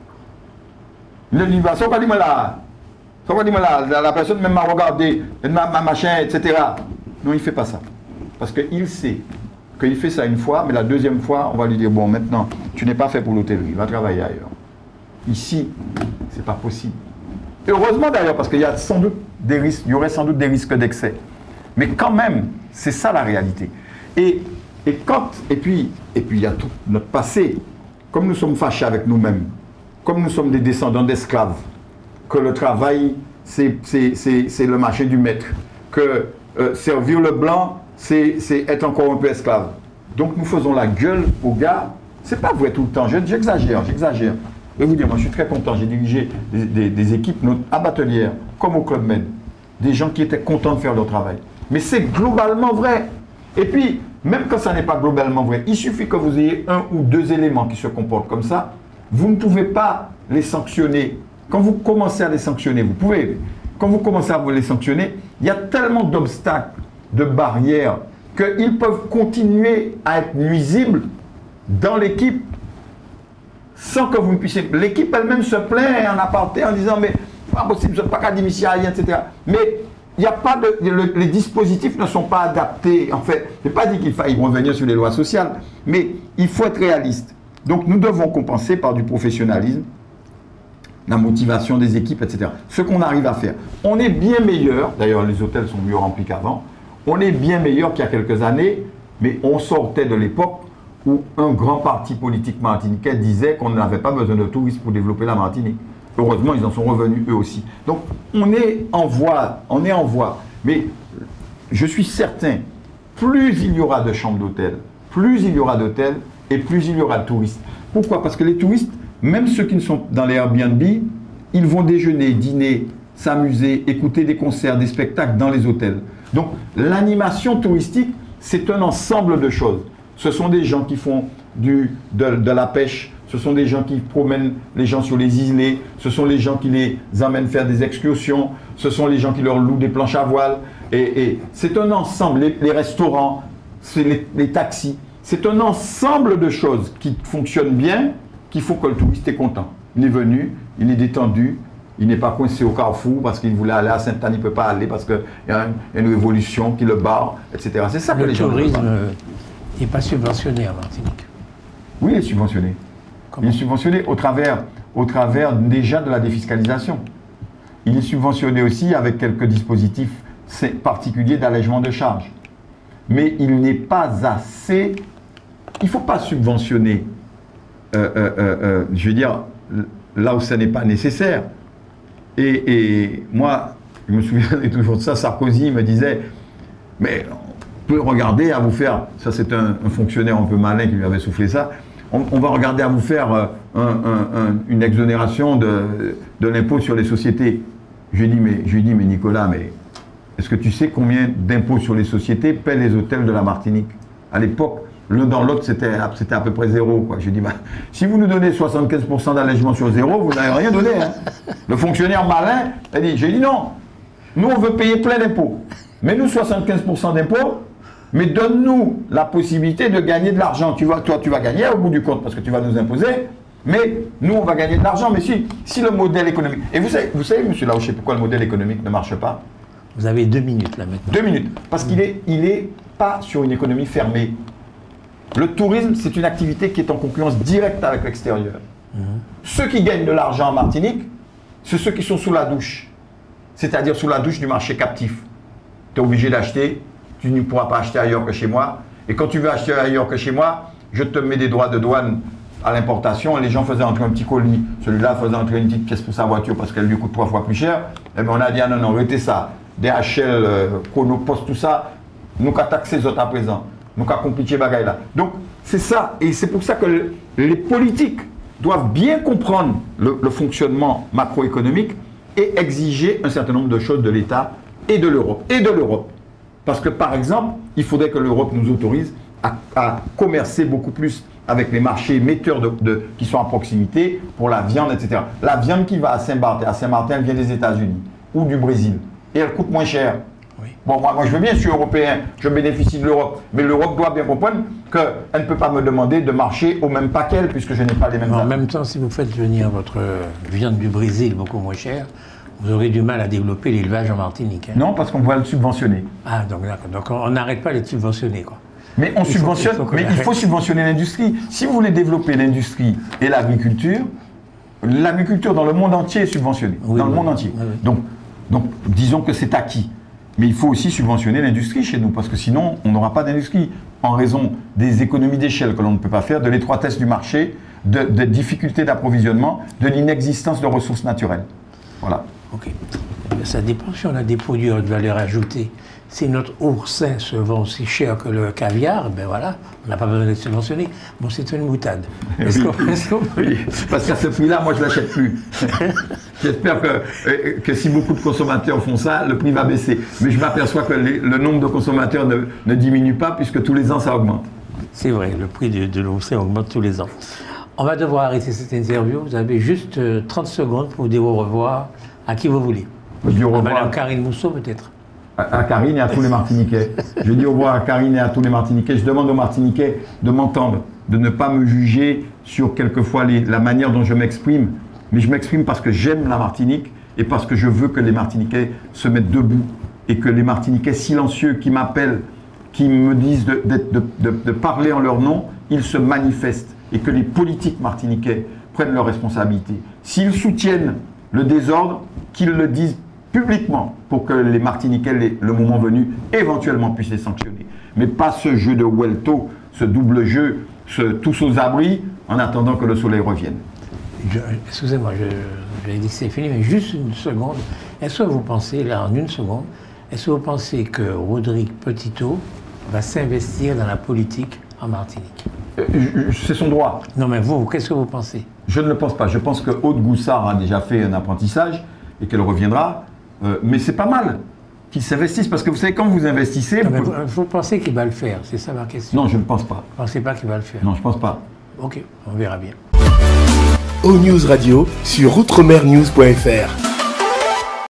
Il ne dit pas « Ça va dire là. Ça va dire là. La personne même m'a regardé, ma machin, etc. » Non, il ne fait pas ça. Parce qu'il sait qu'il fait ça une fois, mais la deuxième fois, on va lui dire « Bon, maintenant, tu n'es pas fait pour l'hôtellerie, va travailler ailleurs. » Ici, ce n'est pas possible. Et heureusement d'ailleurs, parce qu'il y a sans doute des risques, il y aurait sans doute des risques d'excès. Mais quand même, c'est ça la réalité. Et puis il y a tout notre passé. Comme nous sommes fâchés avec nous-mêmes, comme nous sommes des descendants d'esclaves, que le travail, c'est le marché du maître, que servir le blanc, c'est être encore un peu esclave. Donc nous faisons la gueule aux gars. C'est pas vrai tout le temps, j'exagère. Je vais vous dire, moi je suis très content, j'ai dirigé des équipes abatelières, comme au Club Med, des gens qui étaient contents de faire leur travail. Mais c'est globalement vrai. Et puis, même quand ça n'est pas globalement vrai, il suffit que vous ayez un ou deux éléments qui se comportent comme ça, vous ne pouvez pas les sanctionner. Quand vous commencez à les sanctionner, vous pouvez. Quand vous commencez à les sanctionner, il y a tellement d'obstacles, de barrières, qu'ils peuvent continuer à être nuisibles dans l'équipe sans que vous ne puissiez... L'équipe elle-même se plaint en aparté en disant « mais c'est pas possible, je ne pas académicien, etc. » Mais il n'y a pas de... les dispositifs ne sont pas adaptés. En fait, je n'ai pas dit qu'il faille revenir sur les lois sociales, mais il faut être réaliste. Donc nous devons compenser par du professionnalisme, la motivation des équipes, etc. Ce qu'on arrive à faire. On est bien meilleur, d'ailleurs les hôtels sont mieux remplis qu'avant, on est bien meilleur qu'il y a quelques années, mais on sortait de l'époque où un grand parti politique martiniquais disait qu'on n'avait pas besoin de touristes pour développer la Martinique. Heureusement, ils en sont revenus eux aussi. Donc, on est en voie. Mais je suis certain, plus il y aura de chambres d'hôtel, plus il y aura d'hôtels et plus il y aura de touristes. Pourquoi? Parce que les touristes, même ceux qui ne sont dans les Airbnb, ils vont déjeuner, dîner, s'amuser, écouter des concerts, des spectacles dans les hôtels. Donc, l'animation touristique, c'est un ensemble de choses. Ce sont des gens qui font de la pêche, ce sont des gens qui promènent les gens sur les îlets, ce sont les gens qui les emmènent faire des excursions, ce sont les gens qui leur louent des planches à voile. Et c'est un ensemble, les restaurants, les taxis, c'est un ensemble de choses qui fonctionnent bien, qu'il faut que le touriste est content. Il est venu, il est détendu, il n'est pas coincé au Carrefour parce qu'il voulait aller à Sainte-Anne, il ne peut pas aller parce qu'il y a une révolution qui le barre, etc. C'est ça que les gens veulent. Il n'est pas subventionné en Martinique. Oui, il est subventionné. Comment? Il est subventionné au travers déjà de la défiscalisation. Il est subventionné aussi avec quelques dispositifs particuliers d'allègement de charges. Mais il n'est pas assez... Il ne faut pas subventionner, je veux dire, là où ça n'est pas nécessaire. Et moi, je me souviens toujours de ça, Sarkozy me disait, mais... peut regarder à vous faire, ça c'est un fonctionnaire un peu malin qui lui avait soufflé ça, on va regarder à vous faire une exonération de l'impôt sur les sociétés. Je lui dis, mais Nicolas, mais est-ce que tu sais combien d'impôts sur les sociétés paient les hôtels de la Martinique? À l'époque, l'un dans l'autre, c'était à peu près zéro, quoi. Je lui dis, bah, si vous nous donnez 75% d'allègement sur zéro, vous n'avez rien donné. Hein. Le fonctionnaire malin, j'ai dit non, nous on veut payer plein d'impôts. Mais nous 75% d'impôts, mais donne-nous la possibilité de gagner de l'argent. Toi, tu vas gagner au bout du compte parce que tu vas nous imposer, mais nous, on va gagner de l'argent. Mais si le modèle économique... Et vous savez, monsieur Laouché, pourquoi le modèle économique ne marche pas? Vous avez 2 minutes là maintenant. 2 minutes. Parce qu'il est pas sur une économie fermée. Le tourisme, c'est une activité qui est en concurrence directe avec l'extérieur. Ceux qui gagnent de l'argent en Martinique, c'est ceux qui sont sous la douche. C'est-à-dire sous la douche du marché captif. Tu es obligé d'acheter, tu ne pourras pas acheter ailleurs que chez moi. Et quand tu veux acheter ailleurs que chez moi, je te mets des droits de douane à l'importation. Et les gens faisaient entrer un petit colis. Celui-là faisait entrer une petite pièce pour sa voiture parce qu'elle lui coûte 3 fois plus cher. Et bien on a dit, ah non, non, arrêtez ça. DHL, Chronopost, tout ça, nous qu'à taxer les autres à présent. Nous qu'à compliquer bagaille là. Donc c'est ça. Et c'est pour ça que les politiques doivent bien comprendre le fonctionnement macroéconomique et exiger un certain nombre de choses de l'État et de l'Europe. Parce que par exemple, il faudrait que l'Europe nous autorise à commercer beaucoup plus avec les marchés metteurs qui sont à proximité pour la viande, etc. La viande qui va à Saint-Martin, elle vient des États-Unis ou du Brésil. Et elle coûte moins cher. Oui. Bon, moi je veux bien, je suis européen, je bénéficie de l'Europe. Mais l'Europe doit bien comprendre qu'elle ne peut pas me demander de marcher au même paquet puisque je n'ai pas les mêmes... En même temps, si vous faites venir votre viande du Brésil beaucoup moins chère, vous aurez du mal à développer l'élevage en Martinique. Hein. Non, parce qu'on va le subventionner. Ah, donc d'accord. Donc on n'arrête pas de le subventionner, quoi. Mais on subventionne, mais il faut subventionner l'industrie. Si vous voulez développer l'industrie et l'agriculture dans le monde entier est subventionnée. Oui, dans le monde entier. Oui, oui. Donc, disons que c'est acquis. Mais il faut aussi subventionner l'industrie chez nous, parce que sinon, on n'aura pas d'industrie. En raison des économies d'échelle que l'on ne peut pas faire, de l'étroitesse du marché, de difficultés d'approvisionnement, de l'inexistence de ressources naturelles. Voilà. Ok. Ça dépend si on a des produits de valeur ajoutée. Si notre oursin se vend aussi cher que le caviar, ben voilà, on n'a pas besoin d'être subventionné. Bon, c'est une boutade. Oui, parce qu'à ce prix-là, moi, je ne l'achète plus. J'espère que si beaucoup de consommateurs font ça, le prix va baisser. Mais je m'aperçois que le nombre de consommateurs ne diminue pas, puisque tous les ans, ça augmente. C'est vrai, le prix de l'oursin augmente tous les ans. On va devoir arrêter cette interview. Vous avez juste 30 secondes pour dire au revoir à qui vous voulez. Madame Karine Mousseau, peut-être. À Karine et à tous les Martiniquais. Je dis au revoir à Karine et à tous les Martiniquais. Je demande aux Martiniquais de m'entendre, de ne pas me juger sur quelquefois la manière dont je m'exprime. Mais je m'exprime parce que j'aime la Martinique et parce que je veux que les Martiniquais se mettent debout et que les Martiniquais silencieux qui m'appellent, qui me disent de parler en leur nom, ils se manifestent et que les politiques martiniquais prennent leurs responsabilités. S'ils soutiennent le désordre, qu'ils le disent publiquement pour que les Martiniquais, le moment venu, éventuellement puissent les sanctionner. Mais pas ce jeu de Welto, ce double jeu, tous aux abris, en attendant que le soleil revienne. Excusez-moi, j'ai dit que c'est fini, mais juste une seconde. Est-ce que vous pensez, là, en une seconde, est-ce que vous pensez que Rodrigue Petitot va s'investir dans la politique en Martinique? C'est son droit. Non, mais vous, qu'est-ce que vous pensez? Je ne le pense pas. Je pense que Aude Goussard a déjà fait un apprentissage et qu'elle reviendra. Mais c'est pas mal qu'il s'investisse, parce que vous savez, quand vous investissez... Vous pensez qu'il va le faire? C'est ça ma question. Non, je ne pense pas. Vous ne pensez pas qu'il va le faire? Non, je ne pense pas. Ok, on verra bien. O-News Radio sur outremernews.fr.